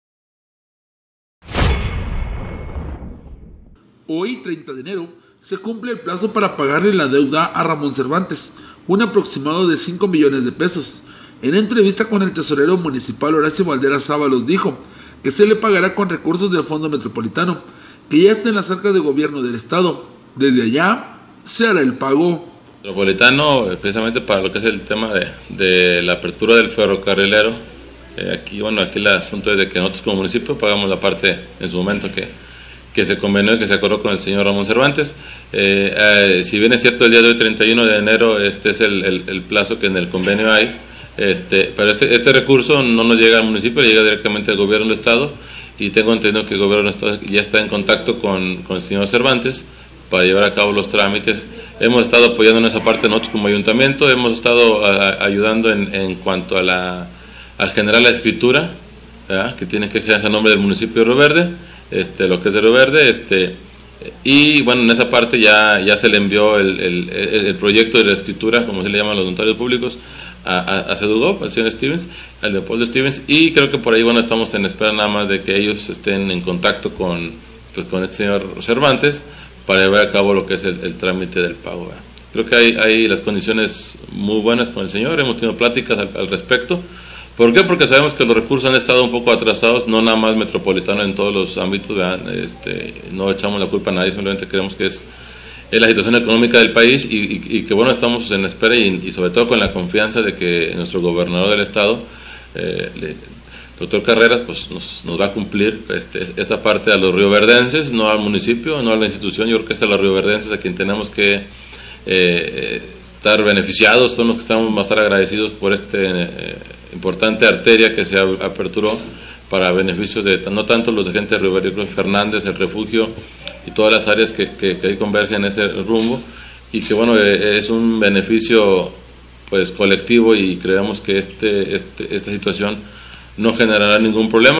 Hoy, 30 de enero, se cumple el plazo para pagarle la deuda a Ramón Cervantes, un aproximado de 5 millones de pesos. En entrevista con el tesorero municipal Horacio Valderas Ábalos dijo que se le pagará con recursos del Fondo Metropolitano, que ya está en las arcas de gobierno del estado. Desde allá se hará el pago.
Metropolitano, precisamente para lo que es el tema de la apertura del ferrocarrilero. Aquí el asunto es de que nosotros como municipio pagamos la parte en su momento que se convenió y que se acordó con el señor Ramón Cervantes. Si bien es cierto, el día de hoy, 31 de enero, este es el plazo que en el convenio hay, pero este recurso no nos llega al municipio, llega directamente al gobierno del estado, y tengo entendido que el gobierno del estado ya está en contacto con el señor Cervantes para llevar a cabo los trámites. Hemos estado apoyando en esa parte nosotros como ayuntamiento, hemos estado ayudando en cuanto al generar la escritura, ¿verdad?, que tiene que quedarse a nombre del municipio de Río Verde, lo que es de Río Verde, y bueno, en esa parte ya se le envió el proyecto de la escritura, como se le llaman los notarios públicos, a Sedugov, al señor Stevens, al Leopoldo Stevens, y creo que por ahí estamos en espera nada más de que ellos estén en contacto con el señor Cervantes para llevar a cabo lo que es el trámite del pago, ¿verdad? Creo que hay las condiciones muy buenas con el señor, hemos tenido pláticas al respecto. ¿Por qué? Porque sabemos que los recursos han estado un poco atrasados, no nada más metropolitano, en todos los ámbitos, no echamos la culpa a nadie, simplemente creemos que es la situación económica del país y que bueno, estamos en espera y sobre todo con la confianza de que nuestro gobernador del estado, doctor Carreras, pues nos va a cumplir esta parte a los rioverdenses, no al municipio, no a la institución. Yo creo que es a los rioverdenses a quien tenemos que estar beneficiados, son los que estamos más agradecidos por importante arteria que se aperturó para beneficios de no tanto los de gente de Río Verde, Fernández, el refugio y todas las áreas que ahí convergen en ese rumbo, y que bueno, es un beneficio pues colectivo, y creemos que esta situación no generará ningún problema.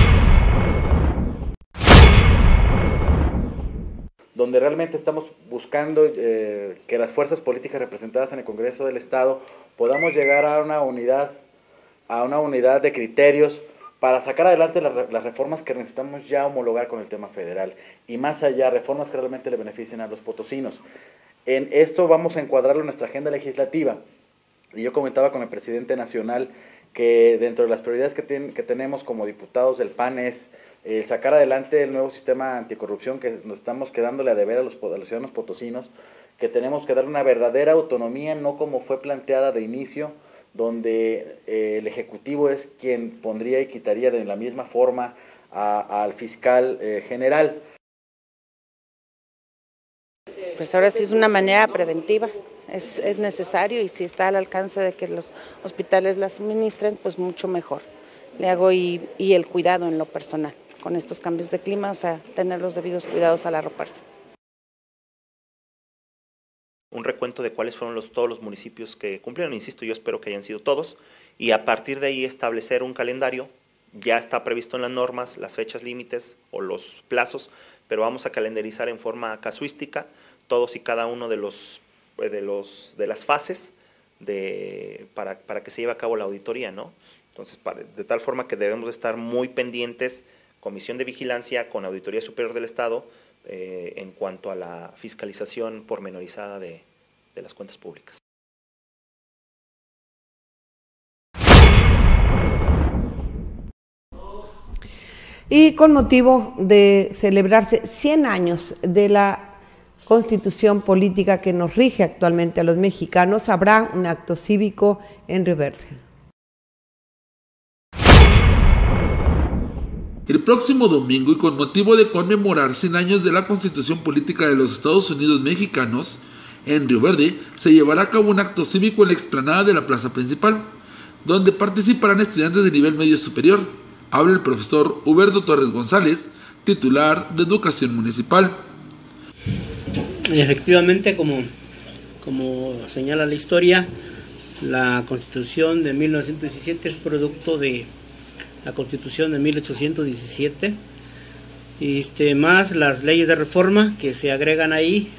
Donde realmente estamos buscando que las fuerzas políticas representadas en el Congreso del Estado podamos llegar a una unidad de criterios para sacar adelante las reformas que necesitamos ya homologar con el tema federal, y más allá, reformas que realmente le beneficien a los potosinos. En esto vamos a encuadrarlo en nuestra agenda legislativa, y yo comentaba con el presidente nacional que dentro de las prioridades que tenemos como diputados del PAN es sacar adelante el nuevo sistema anticorrupción que nos estamos quedándole a deber a los ciudadanos potosinos, que tenemos que darle una verdadera autonomía, no como fue planteada de inicio, donde el Ejecutivo es quien pondría y quitaría de la misma forma al fiscal general.
Pues ahora sí es una manera preventiva, es necesario, y si está al alcance de que los hospitales la suministren, pues mucho mejor. Le hago y el cuidado en lo personal, con estos cambios de clima, o sea, tener los debidos cuidados al arroparse.
Un recuento de cuáles fueron todos los municipios que cumplieron, insisto, yo espero que hayan sido todos, y a partir de ahí establecer un calendario. Ya está previsto en las normas las fechas límites o los plazos, pero vamos a calendarizar en forma casuística todos y cada uno de las fases para que se lleve a cabo la auditoría, ¿no? Entonces, de tal forma que debemos estar muy pendientes, Comisión de Vigilancia con Auditoría Superior del Estado, en cuanto a la fiscalización pormenorizada de las cuentas públicas.
Y con motivo de celebrarse 100 años de la Constitución política que nos rige actualmente a los mexicanos, habrá un acto cívico en Río Verde.
El próximo domingo, y con motivo de conmemorar 100 años de la Constitución Política de los Estados Unidos Mexicanos, en Río Verde se llevará a cabo un acto cívico en la explanada de la plaza principal, donde participarán estudiantes de nivel medio superior. Habla el profesor Huberto Torres González, titular de Educación Municipal.
Efectivamente, como señala la historia, la Constitución de 1917 es producto de la Constitución de 1817, más las leyes de reforma que se agregan ahí,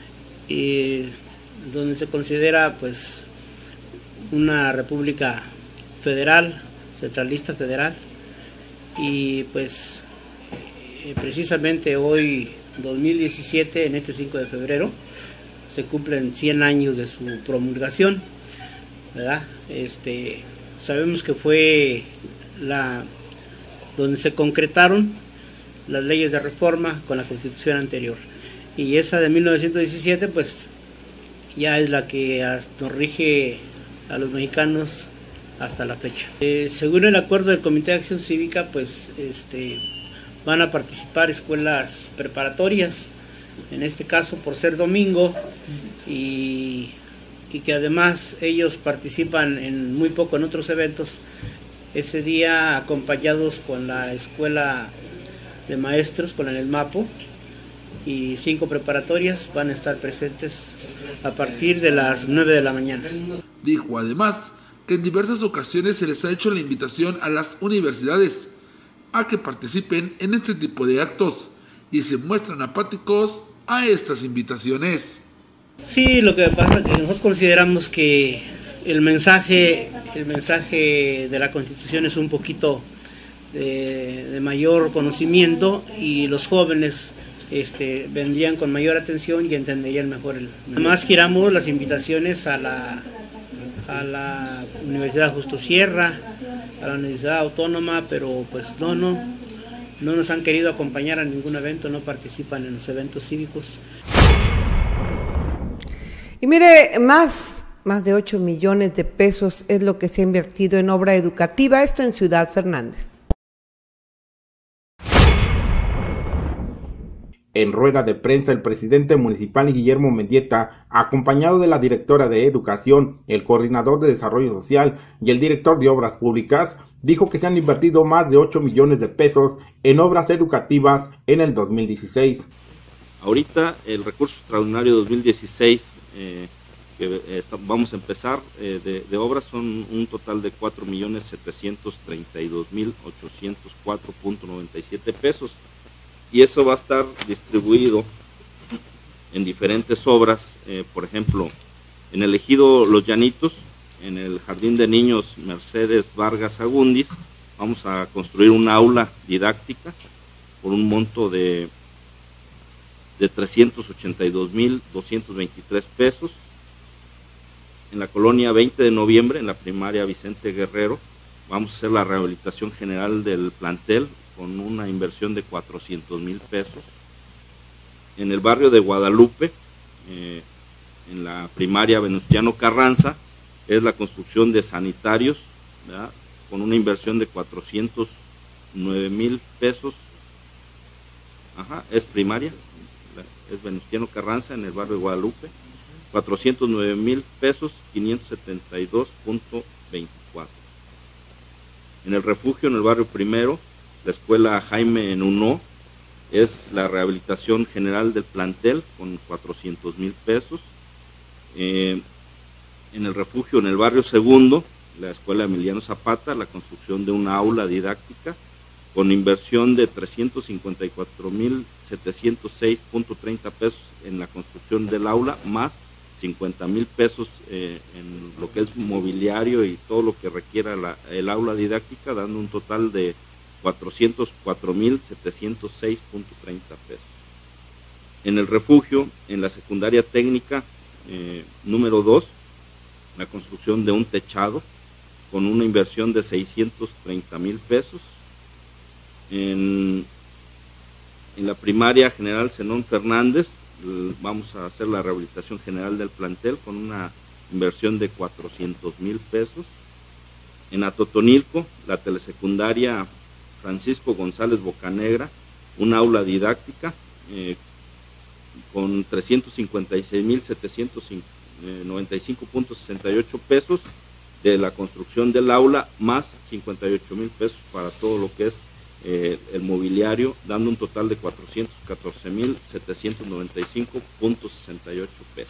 donde se considera pues una república federal, centralista federal, y pues precisamente hoy, 2017, en este 5 de febrero, se cumplen 100 años de su promulgación, ¿verdad? Sabemos que fue donde se concretaron las leyes de reforma con la Constitución anterior, y esa de 1917 pues ya es la que nos rige a los mexicanos hasta la fecha. Según el acuerdo del Comité de Acción Cívica, pues van a participar escuelas preparatorias, en este caso por ser domingo, y que además ellos participan en muy poco en otros eventos. Ese día, acompañados con la escuela de maestros, con el MAPO, y 5 preparatorias van a estar presentes a partir de las 9 de la mañana.
Dijo además que en diversas ocasiones se les ha hecho la invitación a las universidades a que participen en este tipo de actos, y se muestran apáticos a estas invitaciones.
Sí, lo que pasa es que nosotros consideramos que el mensaje de la Constitución es un poquito de mayor conocimiento, y los jóvenes vendrían con mayor atención y entenderían mejor Además giramos las invitaciones a la Universidad Justo Sierra, a la Universidad Autónoma, pero pues no nos han querido acompañar a ningún evento, no participan en los eventos cívicos.
Y mire, más de 8 millones de pesos es lo que se ha invertido en obra educativa, esto en Ciudad Fernández.
En rueda de prensa, el presidente municipal Guillermo Mendieta, acompañado de la directora de Educación, el coordinador de Desarrollo Social y el director de Obras Públicas, dijo que se han invertido más de 8 millones de pesos en obras educativas en el 2016.
Ahorita el recurso extraordinario 2016 que vamos a empezar de obras son un total de 4.732.804.97 pesos. Y eso va a estar distribuido en diferentes obras, por ejemplo, en el ejido Los Llanitos, en el Jardín de Niños Mercedes Vargas Agundis, vamos a construir un aula didáctica por un monto de 382.223 pesos. En la colonia 20 de noviembre, en la primaria Vicente Guerrero, vamos a hacer la rehabilitación general del plantel con una inversión de 400,000 pesos. En el barrio de Guadalupe, en la primaria Venustiano Carranza, es la construcción de sanitarios, ¿verdad?, con una inversión de 409,000 pesos. Es primaria, es Venustiano Carranza en el barrio de Guadalupe, 409,000 pesos, 572.24. En el refugio, en el barrio Primero, la escuela Jaime Nuno, es la rehabilitación general del plantel con 400,000 pesos. En el refugio, en el barrio Segundo, la escuela Emiliano Zapata, la construcción de una aula didáctica con inversión de 354,706.30 pesos en la construcción del aula, más 50,000 pesos en lo que es mobiliario y todo lo que requiera el aula didáctica, dando un total de 404,706.30 pesos. En el refugio, en la secundaria técnica número 2, la construcción de un techado con una inversión de 630,000 pesos. En la primaria general Zenón Fernández, vamos a hacer la rehabilitación general del plantel con una inversión de 400,000 pesos. En Atotonilco, la telesecundaria Francisco González Bocanegra, un aula didáctica con 356,795.68 pesos de la construcción del aula, más 58,000 pesos para todo lo que es el mobiliario, dando un total de 414,795.68 pesos.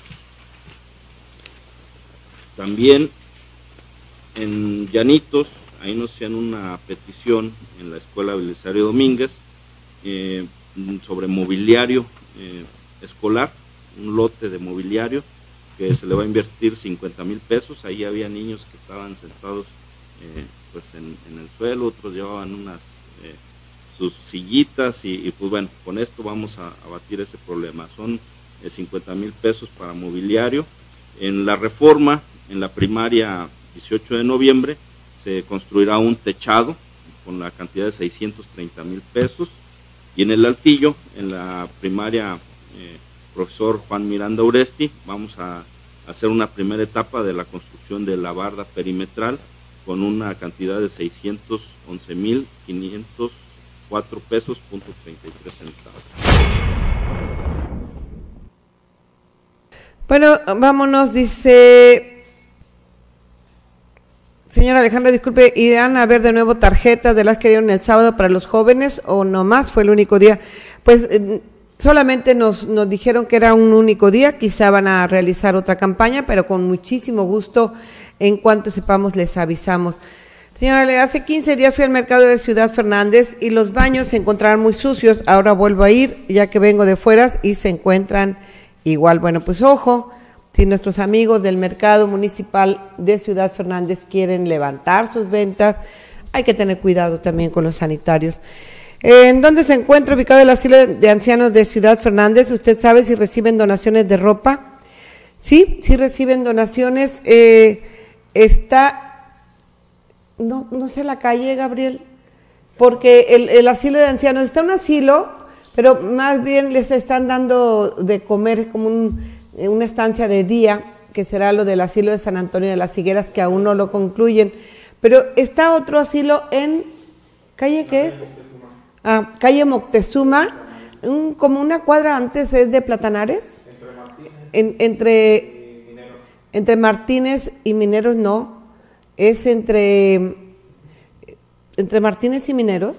También en Llanitos, ahí nos hacían una petición en la escuela Belisario Domínguez sobre mobiliario escolar, un lote de mobiliario que se le va a invertir 50,000 pesos. Ahí había niños que estaban sentados pues en el suelo, otros llevaban sus sillitas y pues bueno, con esto vamos a abatir ese problema. Son 50,000 pesos para mobiliario. En la Reforma, en la primaria 18 de noviembre, se construirá un techado con la cantidad de 630,000 pesos. Y en el Altillo, en la primaria profesor Juan Miranda Uresti, vamos a hacer una primera etapa de la construcción de la barda perimetral con una cantidad de 611,504 pesos punto 33 centavos.
Bueno, vámonos, dice... Señora Alejandra, disculpe, ¿irán a ver de nuevo tarjetas de las que dieron el sábado para los jóvenes o no más? Fue el único día. Pues solamente nos dijeron que era un único día, quizá van a realizar otra campaña, pero con muchísimo gusto, en cuanto sepamos les avisamos. Señora, hace 15 días fui al mercado de Ciudad Fernández y los baños se encontraron muy sucios. Ahora vuelvo a ir, ya que vengo de fuera, y se encuentran igual. Bueno, pues ojo, si nuestros amigos del mercado municipal de Ciudad Fernández quieren levantar sus ventas, hay que tener cuidado también con los sanitarios. ¿En dónde se encuentra ubicado el asilo de ancianos de Ciudad Fernández? ¿Usted sabe si reciben donaciones de ropa? Sí, sí reciben donaciones. Está, no sé la calle, Gabriel, porque el asilo de ancianos, está un asilo, pero más bien les están dando de comer como una estancia de día, que será lo del asilo de San Antonio de las Higueras, que aún no lo concluyen. Pero está otro asilo en, ¿calle qué es? Calle Moctezuma, como una cuadra antes es de Platanares. Entre Martínez y Mineros no, es entre Martínez y Mineros.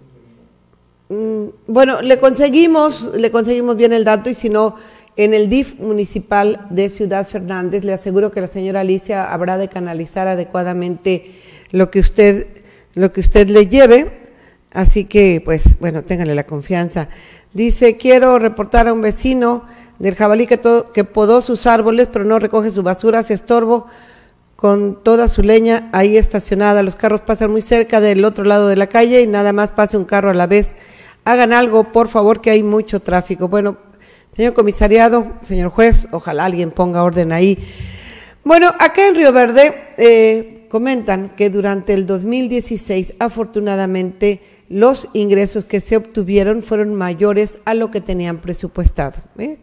Bueno, le conseguimos bien el dato, y si no, en el DIF municipal de Ciudad Fernández, le aseguro que la señora Alicia habrá de canalizar adecuadamente lo que usted le lleve. Así que, pues, bueno, téngale la confianza. Dice, quiero reportar a un vecino del Jabalí que podó sus árboles, pero no recoge su basura, hace estorbo con toda su leña ahí estacionada. Los carros pasan muy cerca del otro lado de la calle y nada más pase un carro a la vez. Hagan algo, por favor, que hay mucho tráfico. Bueno, señor comisariado, señor juez, ojalá alguien ponga orden ahí. Bueno, acá en Río Verde comentan que durante el 2016, afortunadamente, los ingresos que se obtuvieron fueron mayores a lo que tenían presupuestado.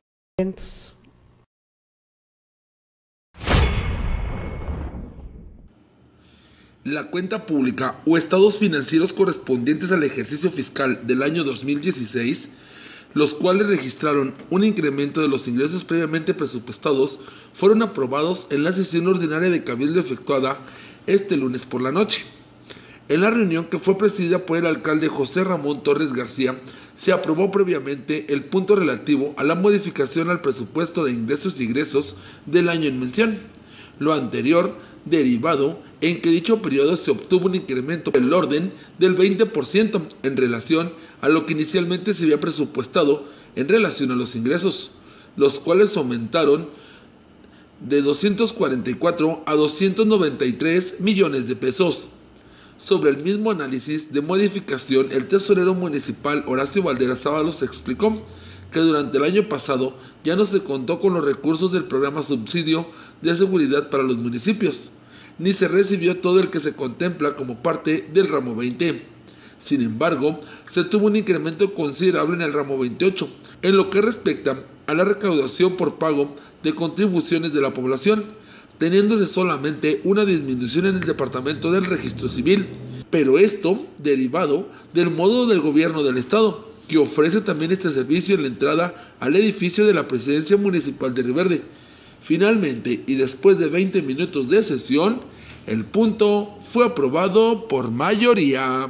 La cuenta pública o estados financieros correspondientes al ejercicio fiscal del año 2016, los cuales registraron un incremento de los ingresos previamente presupuestados, fueron aprobados en la sesión ordinaria de Cabildo efectuada este lunes por la noche. En la reunión, que fue presidida por el alcalde José Ramón Torres García, se aprobó previamente el punto relativo a la modificación al presupuesto de ingresos y egresos del año en mención. Lo anterior, derivado en que dicho periodo se obtuvo un incremento del orden del 20% en relación a lo que inicialmente se había presupuestado en relación a los ingresos, los cuales aumentaron de 244 a 293 millones de pesos. Sobre el mismo análisis de modificación, el tesorero municipal Horacio Valderas Ábalos explicó que durante el año pasado ya no se contó con los recursos del programa Subsidio de Seguridad para los municipios, ni se recibió todo el que se contempla como parte del ramo 20. Sin embargo, se tuvo un incremento considerable en el ramo 28, en lo que respecta a la recaudación por pago de contribuciones de la población, teniéndose solamente una disminución en el Departamento del Registro Civil, pero esto derivado del modo del gobierno del Estado, que ofrece también este servicio en la entrada al edificio de la Presidencia Municipal de Río Verde. Finalmente, y después de 20 minutos de sesión, el punto fue aprobado por mayoría.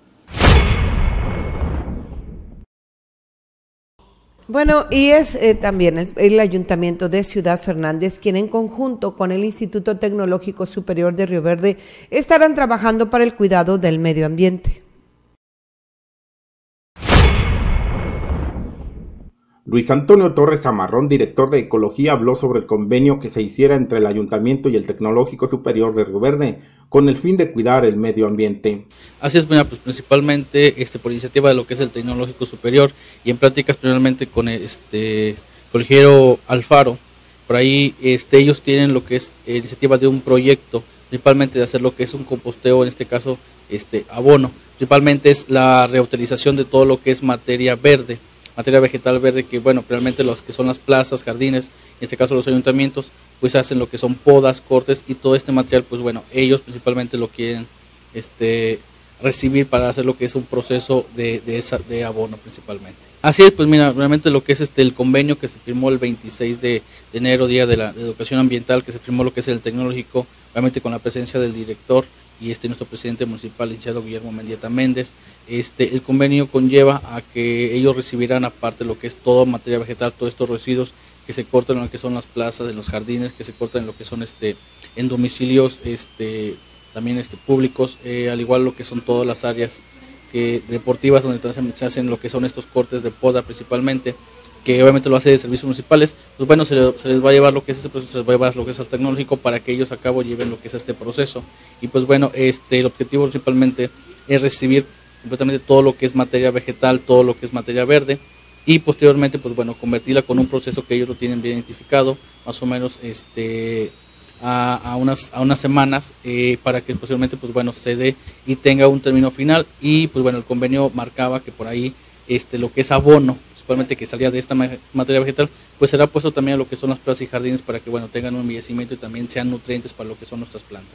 Bueno, y es también el Ayuntamiento de Ciudad Fernández quien, en conjunto con el Instituto Tecnológico Superior de Río Verde, estarán trabajando para el cuidado del medio ambiente.
Luis Antonio Torres Zamarrón, director de Ecología, habló sobre el convenio que se hiciera entre el Ayuntamiento y el Tecnológico Superior de Río Verde con el fin de cuidar el medio ambiente.
Así es, pues principalmente por iniciativa de lo que es el Tecnológico Superior y en pláticas primeramente con el ingeniero Alfaro. Por ahí ellos tienen lo que es iniciativa de un proyecto, principalmente de hacer lo que es un composteo, en este caso abono. Principalmente es la reutilización de todo lo que es materia verde, materia vegetal verde, que bueno, realmente los que son las plazas, jardines, en este caso los ayuntamientos, pues hacen lo que son podas, cortes, y todo este material, pues bueno, ellos principalmente lo quieren recibir para hacer lo que es un proceso de abono principalmente. Así es, pues mira, realmente lo que es el convenio que se firmó el 26 de enero, Día de la Educación Ambiental, que se firmó lo que es el tecnológico, obviamente con la presencia del director y nuestro presidente municipal, licenciado Guillermo Mendieta Méndez. El convenio conlleva a que ellos recibirán, aparte lo que es toda materia vegetal, todos estos residuos que se cortan en lo que son las plazas, en los jardines, que se cortan en lo que son en domicilios también públicos, al igual lo que son todas las áreas deportivas donde se hacen lo que son estos cortes de poda principalmente, que obviamente lo hace de servicios municipales. Pues bueno, se les va a llevar lo que es este proceso, se les va a llevar lo que es el tecnológico para que ellos a cabo lleven lo que es este proceso. Y pues bueno, el objetivo principalmente es recibir completamente todo lo que es materia vegetal, todo lo que es materia verde, y posteriormente pues bueno, convertirla con un proceso que ellos lo tienen bien identificado, más o menos a unas semanas, para que posteriormente pues bueno, se dé y tenga un término final. Y pues bueno, el convenio marcaba que por ahí lo que es abono, principalmente que salía de esta materia vegetal, pues será puesto también a lo que son las plazas y jardines, para que bueno, tengan un embellecimiento y también sean nutrientes para lo que son nuestras plantas.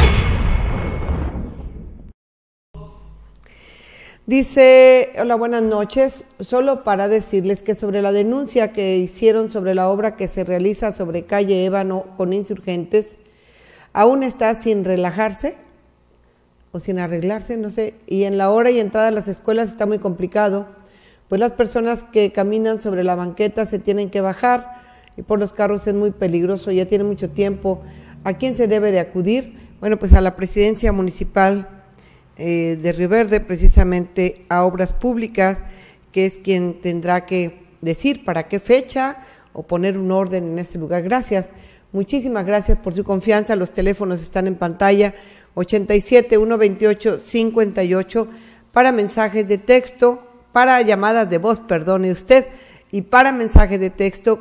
Dice, hola, buenas noches, solo para decirles que sobre la denuncia que hicieron sobre la obra que se realiza sobre calle Ébano con Insurgentes, aún está sin relajarse o sin arreglarse, no sé, y en la hora y entrada a las escuelas está muy complicado, pues las personas que caminan sobre la banqueta se tienen que bajar y por los carros es muy peligroso, ya tiene mucho tiempo. ¿A quién se debe de acudir? Bueno, pues a la presidencia municipal de Río Verde, precisamente a Obras Públicas, que es quien tendrá que decir para qué fecha o poner un orden en ese lugar. Gracias, muchísimas gracias por su confianza. Los teléfonos están en pantalla, 87-128-58 para mensajes de texto, para llamadas de voz, perdone usted, y para mensajes de texto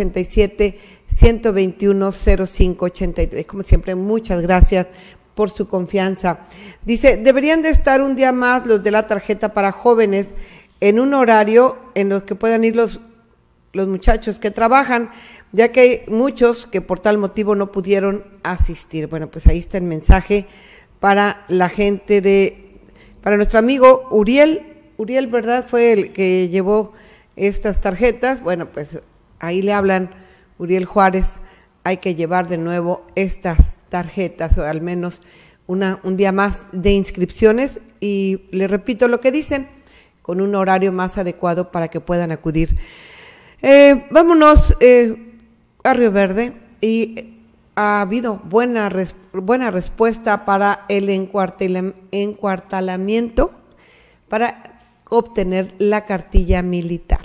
487-121-0583. Como siempre, muchas gracias por su confianza. Dice, deberían de estar un día más los de la tarjeta para jóvenes en un horario en los que puedan ir los muchachos que trabajan, ya que hay muchos que por tal motivo no pudieron asistir. Bueno, pues ahí está el mensaje para la gente para nuestro amigo Uriel, ¿verdad? Fue el que llevó estas tarjetas. Bueno, pues ahí le hablan, Uriel Juárez, hay que llevar de nuevo estas tarjetas, o al menos un día más de inscripciones, y le repito lo que dicen, con un horario más adecuado para que puedan acudir. Vámonos a Río Verde, y ha habido buena respuesta para el encuartelamiento para obtener la cartilla militar.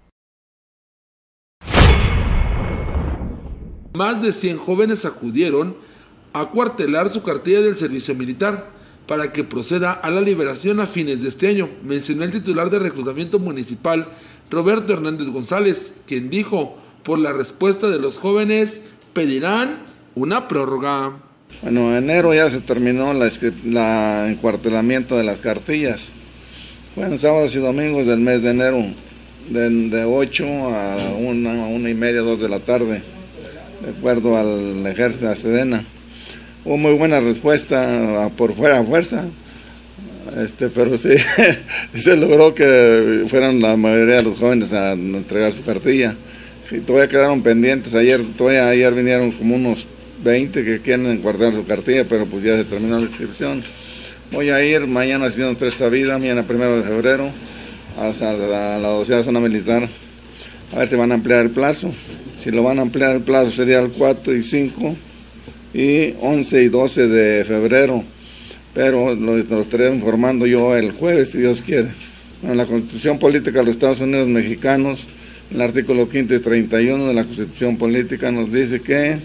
Más de 100 jóvenes acudieron a acuartelar su cartilla del servicio militar para que proceda a la liberación a fines de este año, mencionó el titular de reclutamiento municipal, Roberto Hernández González, quien dijo, por la respuesta de los jóvenes, pedirán una prórroga.
Bueno, en enero ya se terminó la encuartelamiento de las cartillas. Bueno, sábados y domingos del mes de enero, de 8 a 1:30, 2 de la tarde. De acuerdo al ejército de Sedena. Hubo muy buena respuesta por fuerza, pero sí, se logró que fueran la mayoría de los jóvenes a entregar su cartilla. Y todavía quedaron pendientes, ayer vinieron como unos 20 que quieren encuartelar su cartilla, pero pues ya se terminó la inscripción. Voy a ir mañana, si Dios presta vida, mañana 1 de febrero, hasta la 12ª zona militar, a ver si van a ampliar el plazo. Si lo van a ampliar el plazo sería el 4 y 5 y 11 y 12 de febrero, pero lo estaré informando yo el jueves, si Dios quiere. En la Constitución Política de los Estados Unidos Mexicanos, en el artículo 5 y 31 de la Constitución Política nos dice que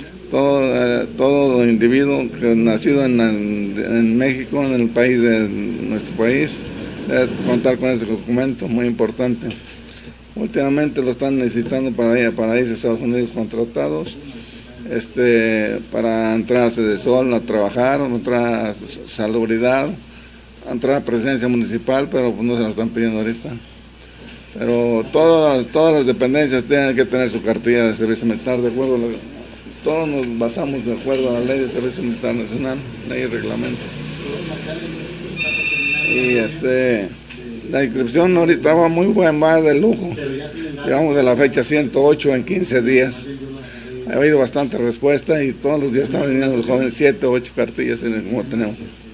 todo individuo que nacido en México, en el país de nuestro país, debe contar con este documento muy importante. Últimamente lo están necesitando para irse a Estados Unidos contratados, para entrar a Sede Sol, a trabajar, entrar a salubridad, entrar a presencia municipal, pero pues no se lo están pidiendo ahorita. Pero todas las dependencias tienen que tener su cartilla de servicio militar, de acuerdo, todos nos basamos de acuerdo a la ley de servicio militar nacional, ley y reglamento. Y la inscripción ahorita va muy buena, va de lujo. Llegamos de la fecha 108 en 15 días. Ha habido bastante respuesta y todos los días están viniendo los jóvenes, 7 o 8 cartillas como tenemos.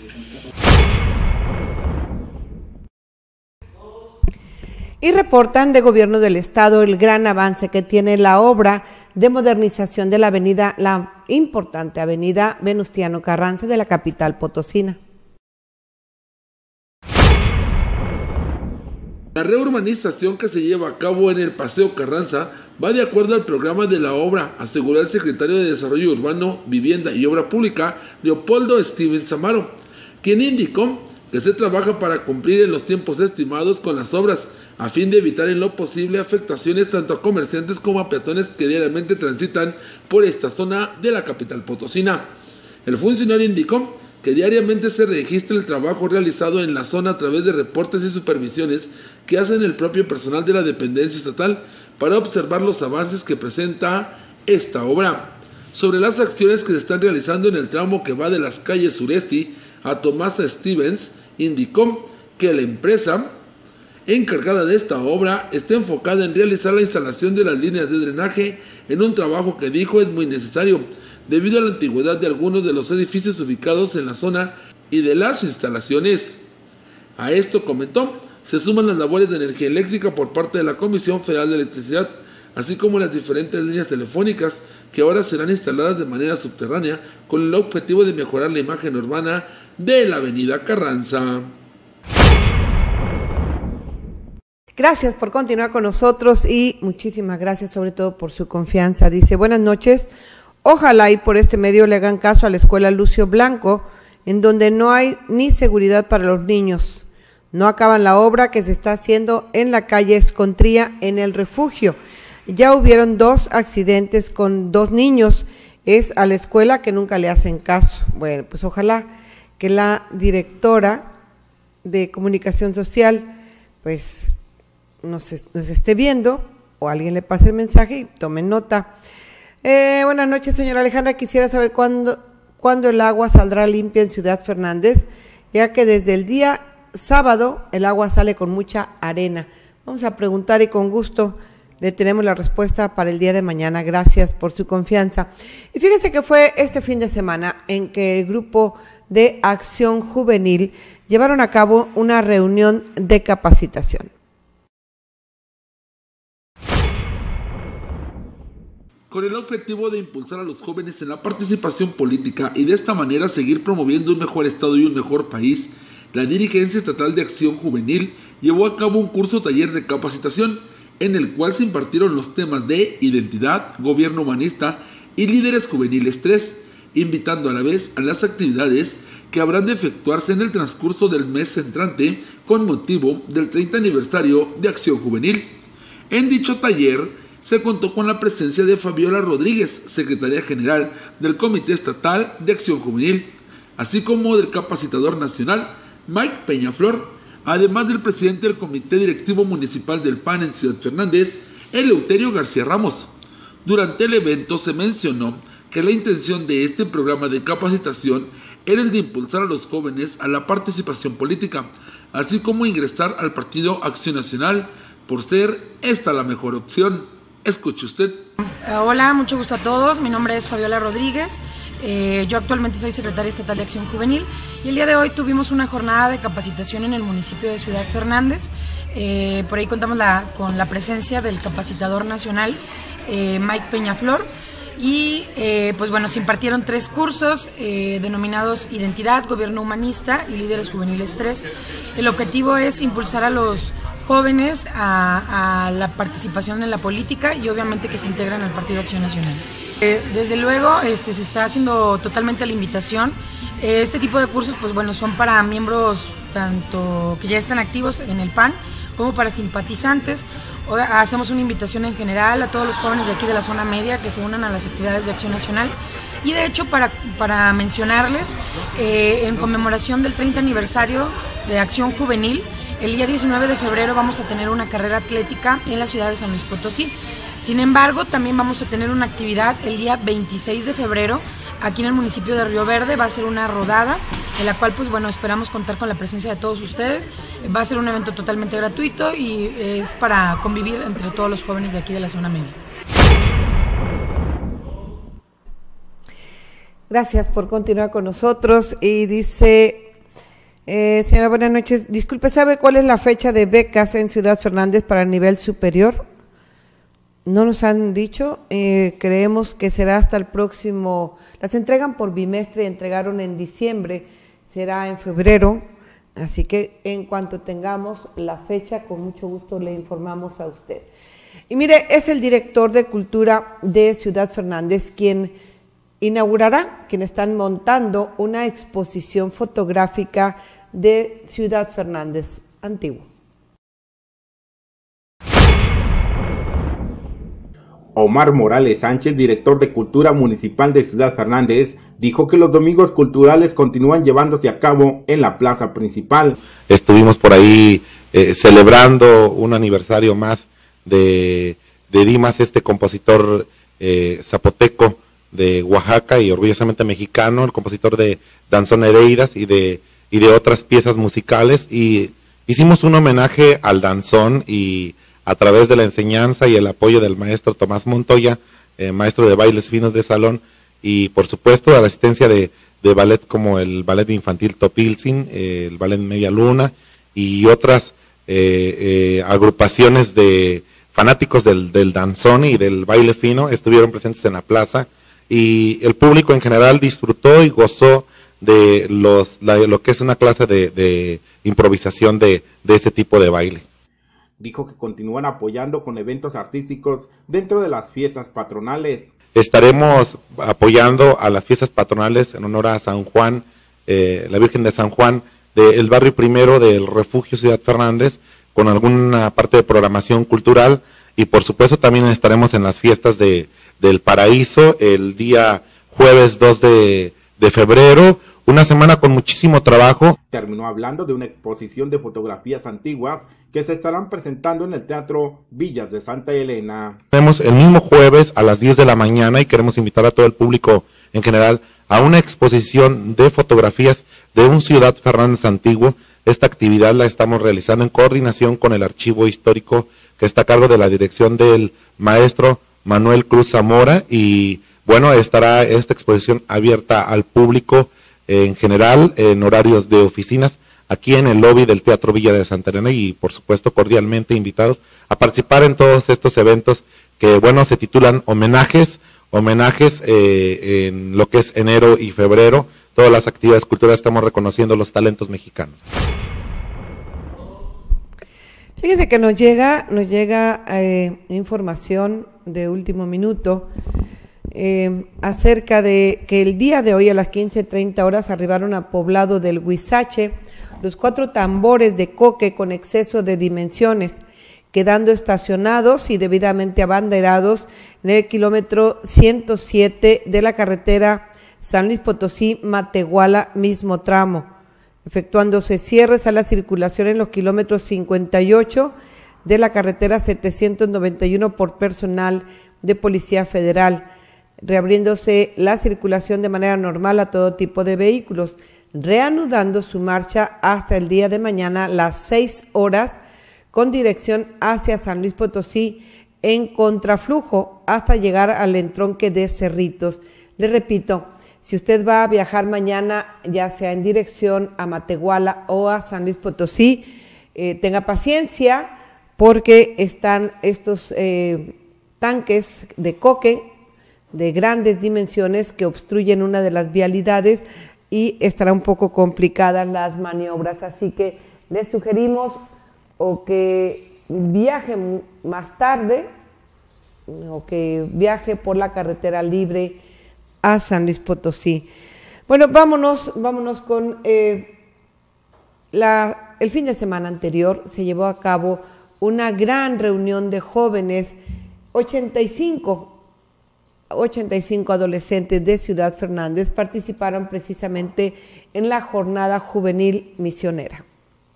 Y reportan de Gobierno del Estado el gran avance que tiene la obra de modernización de la importante avenida Venustiano Carranza de la capital potosina.
La reurbanización que se lleva a cabo en el Paseo Carranza va de acuerdo al programa de la obra, aseguró el secretario de Desarrollo Urbano, Vivienda y Obra Pública, Leopoldo Steven Samaro, quien indicó que se trabaja para cumplir en los tiempos estimados con las obras, a fin de evitar en lo posible afectaciones tanto a comerciantes como a peatones que diariamente transitan por esta zona de la capital potosina. El funcionario indicó que diariamente se registra el trabajo realizado en la zona a través de reportes y supervisiones que hacen el propio personal de la dependencia estatal para observar los avances que presenta esta obra. Sobre las acciones que se están realizando en el tramo que va de las calles Suresti a Tomasa Stevens, indicó que la empresa encargada de esta obra está enfocada en realizar la instalación de las líneas de drenaje en un trabajo que dijo es muy necesario debido a la antigüedad de algunos de los edificios ubicados en la zona y de las instalaciones. A esto, comentó, se suman las labores de energía eléctrica por parte de la Comisión Federal de Electricidad, así como las diferentes líneas telefónicas que ahora serán instaladas de manera subterránea con el objetivo de mejorar la imagen urbana de la avenida Carranza.
Gracias por continuar con nosotros y muchísimas gracias sobre todo por su confianza. Dice, buenas noches, ojalá y por este medio le hagan caso a la escuela Lucio Blanco, en donde no hay ni seguridad para los niños. No acaban la obra que se está haciendo en la calle Escontría en el refugio. Ya hubieron 2 accidentes con 2 niños, es a la escuela que nunca le hacen caso. Bueno, pues ojalá que la directora de comunicación social pues nos esté viendo o alguien le pase el mensaje y tomen nota. Buenas noches, señora Alejandra, quisiera saber cuándo el agua saldrá limpia en Ciudad Fernández, ya que desde el día sábado el agua sale con mucha arena. Vamos a preguntar y con gusto le tenemos la respuesta para el día de mañana. Gracias por su confianza. Y fíjese que fue este fin de semana en que el grupo de Acción Juvenil llevaron a cabo una reunión de capacitación.
Con el objetivo de impulsar a los jóvenes en la participación política y de esta manera seguir promoviendo un mejor Estado y un mejor país, la Dirigencia Estatal de Acción Juvenil llevó a cabo un curso taller de capacitación en el cual se impartieron los temas de identidad, gobierno humanista y líderes juveniles 3, invitando a la vez a las actividades que habrán de efectuarse en el transcurso del mes entrante con motivo del 30 aniversario de Acción Juvenil. En dicho taller se contó con la presencia de Fabiola Rodríguez, secretaria general del Comité Estatal de Acción Juvenil, así como del capacitador nacional Mike Peñaflor, además del presidente del Comité Directivo Municipal del PAN en Ciudad Fernández, Eleuterio García Ramos. Durante el evento se mencionó que la intención de este programa de capacitación era el de impulsar a los jóvenes a la participación política, así como ingresar al Partido Acción Nacional, por ser esta la mejor opción. Escuche usted.
Hola, mucho gusto a todos. Mi nombre es Fabiola Rodríguez. Yo actualmente soy secretaria estatal de Acción Juvenil y el día de hoy tuvimos una jornada de capacitación en el municipio de Ciudad Fernández. Por ahí contamos con la presencia del capacitador nacional Mike Peñaflor y pues bueno, se impartieron 3 cursos denominados Identidad, Gobierno Humanista y Líderes Juveniles 3. El objetivo es impulsar a los jóvenes a la participación en la política y obviamente que se integran al Partido Acción Nacional. Desde luego se está haciendo totalmente la invitación. Este tipo de cursos pues bueno, son para miembros tanto que ya están activos en el PAN como para simpatizantes. Hacemos una invitación en general a todos los jóvenes de aquí de la zona media que se unan a las actividades de Acción Nacional. Y de hecho, para mencionarles, en conmemoración del 30 aniversario de Acción Juvenil, el día 19 de febrero vamos a tener una carrera atlética en la ciudad de San Luis Potosí. Sin embargo, también vamos a tener una actividad el día 26 de febrero aquí en el municipio de Río Verde. Va a ser una rodada en la cual pues bueno, esperamos contar con la presencia de todos ustedes. Va a ser un evento totalmente gratuito y es para convivir entre todos los jóvenes de aquí de la zona media.
Gracias por continuar con nosotros. Y dice, señora, buenas noches. Disculpe, ¿sabe cuál es la fecha de becas en Ciudad Fernández para el nivel superior? No nos han dicho, creemos que será hasta el próximo, las entregan por bimestre, entregaron en diciembre, será en febrero, así que en cuanto tengamos la fecha, con mucho gusto le informamos a usted. Y mire, es el director de Cultura de Ciudad Fernández quien inaugurará, quien están montando una exposición fotográfica de Ciudad Fernández Antiguo.
Omar Morales Sánchez, director de Cultura Municipal de Ciudad Fernández, dijo que los domingos culturales continúan llevándose a cabo en la plaza principal.
Estuvimos por ahí celebrando un aniversario más de Dimas, este compositor zapoteco de Oaxaca y orgullosamente mexicano, el compositor de Danzón Nereidas y de otras piezas musicales, y hicimos un homenaje al danzón y a través de la enseñanza y el apoyo del maestro Tomás Montoya, maestro de bailes finos de salón, y por supuesto a la asistencia de ballet como el ballet infantil Topilzin, el ballet Media Luna y otras agrupaciones de fanáticos del danzón y del baile fino estuvieron presentes en la plaza, y el público en general disfrutó y gozó de lo que es una clase de improvisación de ese tipo de baile.
Dijo que continúan apoyando con eventos artísticos dentro de las fiestas patronales.
Estaremos apoyando a las fiestas patronales en honor a San Juan, la Virgen de San Juan, del barrio primero del Refugio Ciudad Fernández, con alguna parte de programación cultural, y por supuesto también estaremos en las fiestas del Paraíso el día jueves 2 de febrero, una semana con muchísimo trabajo.
Terminó hablando de una exposición de fotografías antiguas que se estarán presentando en el Teatro Villas de Santa Elena.
Tenemos el mismo jueves a las 10 de la mañana y queremos invitar a todo el público en general a una exposición de fotografías de un Ciudad Fernández antiguo. Esta actividad la estamos realizando en coordinación con el Archivo Histórico, que está a cargo de la dirección del maestro Manuel Cruz Zamora, y bueno, estará esta exposición abierta al público en general, en horarios de oficinas, aquí en el lobby del Teatro Villa de Santa Elena, y por supuesto cordialmente invitados a participar en todos estos eventos que, bueno, se titulan homenajes en lo que es enero y febrero. Todas las actividades culturales estamos reconociendo los talentos mexicanos.
Fíjense que nos llega información de último minuto acerca de que el día de hoy a las 15:30 horas arribaron a poblado del Huizache los 4 tambores de coque con exceso de dimensiones, quedando estacionados y debidamente abanderados en el kilómetro 107 de la carretera San Luis Potosí-Matehuala, mismo tramo, efectuándose cierres a la circulación en los kilómetros 58 de la carretera 791 por personal de Policía Federal, reabriéndose la circulación de manera normal a todo tipo de vehículos, reanudando su marcha hasta el día de mañana a las 6 horas con dirección hacia San Luis Potosí en contraflujo hasta llegar al entronque de Cerritos. Les repito, si usted va a viajar mañana, ya sea en dirección a Matehuala o a San Luis Potosí, tenga paciencia porque están estos tanques de coque de grandes dimensiones que obstruyen una de las vialidades y estará un poco complicadas las maniobras, así que les sugerimos o que viaje más tarde o que viaje por la carretera libre a San Luis Potosí. Bueno, vámonos con el fin de semana anterior se llevó a cabo una gran reunión de jóvenes, 85 adolescentes de Ciudad Fernández participaron precisamente en la jornada juvenil misionera.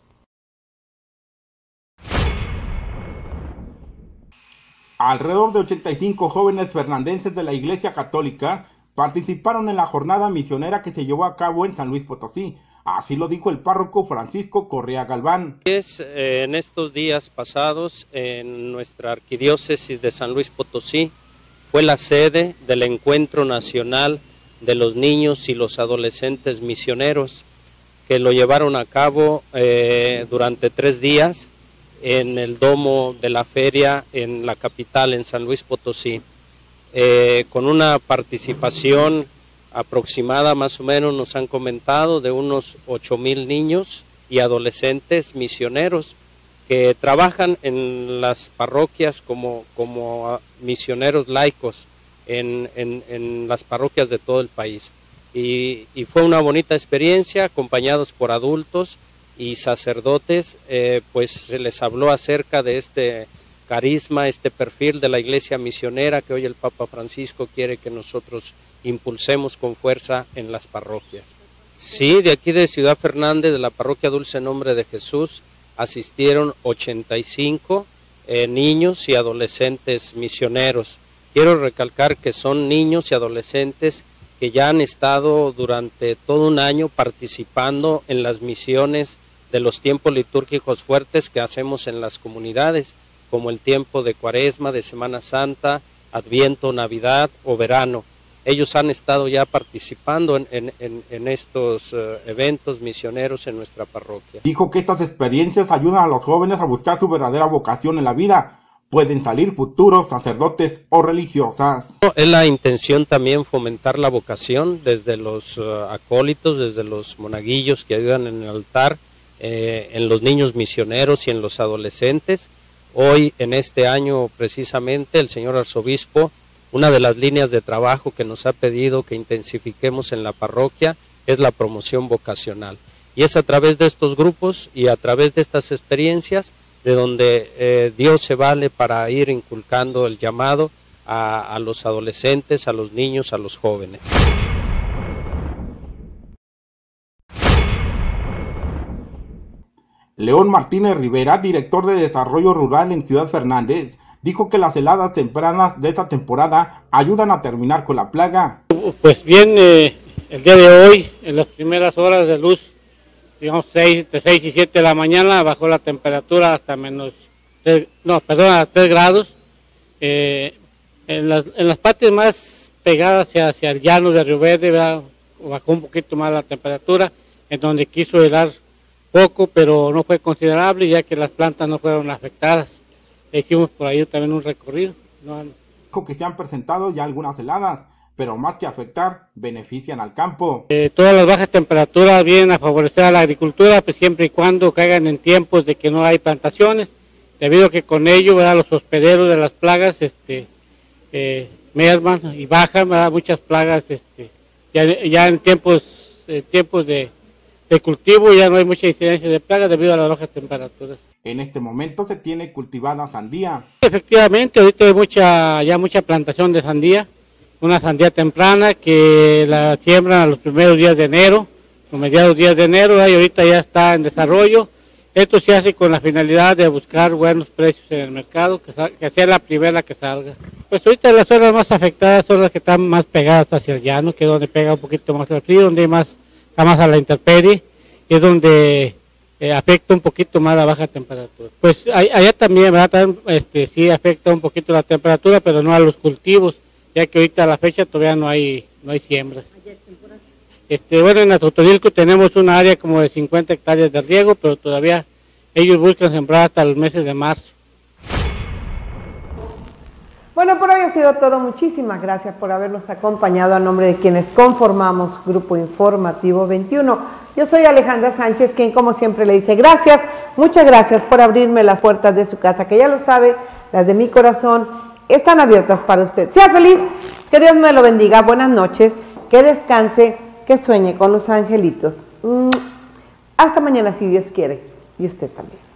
Alrededor de 85 jóvenes fernandenses de la Iglesia Católica participaron en la jornada misionera que se llevó a cabo en San Luis Potosí. Así lo dijo el párroco Francisco Correa Galván.
En estos días pasados, en nuestra arquidiócesis de San Luis Potosí, fue la sede del Encuentro Nacional de los Niños y los Adolescentes Misioneros, que lo llevaron a cabo durante 3 días en el domo de la feria en la capital, en San Luis Potosí, con una participación aproximada, más o menos nos han comentado, de unos 8,000 niños y adolescentes misioneros que trabajan en las parroquias como misioneros laicos en las parroquias de todo el país. Y fue una bonita experiencia, acompañados por adultos y sacerdotes, pues se les habló acerca de este carisma, este perfil de la iglesia misionera que hoy el Papa Francisco quiere que nosotros impulsemos con fuerza en las parroquias. Sí, de aquí de Ciudad Fernández, de la parroquia Dulce Nombre de Jesús, asistieron 85 niños y adolescentes misioneros. Quiero recalcar que son niños y adolescentes que ya han estado durante todo un año participando en las misiones de los tiempos litúrgicos fuertes que hacemos en las comunidades, como el tiempo de Cuaresma, de Semana Santa, Adviento, Navidad o verano. Ellos han estado ya participando en estos eventos misioneros en nuestra parroquia.
Dijo que estas experiencias ayudan a los jóvenes a buscar su verdadera vocación en la vida. Pueden salir futuros sacerdotes o religiosas.
Es la intención también fomentar la vocación desde los acólitos, desde los monaguillos que ayudan en el altar, en los niños misioneros y en los adolescentes. Hoy, en este año precisamente, el señor arzobispo, una de las líneas de trabajo que nos ha pedido que intensifiquemos en la parroquia es la promoción vocacional. Y es a través de estos grupos y a través de estas experiencias de donde Dios se vale para ir inculcando el llamado a los adolescentes, a los niños, a los jóvenes.
León Martínez Rivera, director de Desarrollo Rural en Ciudad Fernández, dijo que las heladas tempranas de esta temporada ayudan a terminar con la plaga.
Pues bien, el día de hoy, en las primeras horas de luz, digamos entre 6 y 7 de la mañana, bajó la temperatura hasta a 3 grados. En las partes más pegadas hacia el llano de Río Verde, ¿verdad?, bajó un poquito más la temperatura, en donde quiso helar poco, pero no fue considerable, ya que las plantas no fueron afectadas. Hicimos por ahí también un recorrido.
Dijo que se han presentado ya algunas heladas, pero más que afectar, benefician al campo.
Todas las bajas temperaturas vienen a favorecer a la agricultura, pues siempre y cuando caigan en tiempos de que no hay plantaciones, debido a que con ello, ¿verdad?, los hospederos de las plagas merman y bajan, ¿verdad?, muchas plagas. Ya en tiempos de cultivo ya no hay mucha incidencia de plagas debido a las bajas temperaturas.
En este momento se tiene cultivada sandía.
Efectivamente, ahorita hay ya mucha plantación de sandía, una sandía temprana que la siembran a los primeros días de enero, los mediados días de enero, y ahorita ya está en desarrollo. Esto se hace con la finalidad de buscar buenos precios en el mercado, que sea la primera que salga. Pues ahorita las zonas más afectadas son las que están más pegadas hacia el llano, que es donde pega un poquito más el frío, donde está más a la intemperie, y es donde afecta un poquito más la baja temperatura. Pues allá también, ¿verdad?, sí afecta un poquito la temperatura, pero no a los cultivos, ya que ahorita a la fecha todavía no hay siembras. Bueno, en Atotonilco tenemos una área como de 50 hectáreas de riego, pero todavía ellos buscan sembrar hasta los meses de marzo.
Bueno, por hoy ha sido todo. Muchísimas gracias por habernos acompañado a nombre de quienes conformamos Grupo Informativo 21. Yo soy Alejandra Sánchez, quien como siempre le dice gracias, muchas gracias por abrirme las puertas de su casa, que ya lo sabe, las de mi corazón están abiertas para usted. Sea feliz, que Dios me lo bendiga, buenas noches, que descanse, que sueñe con los angelitos. Hasta mañana si Dios quiere, y usted también.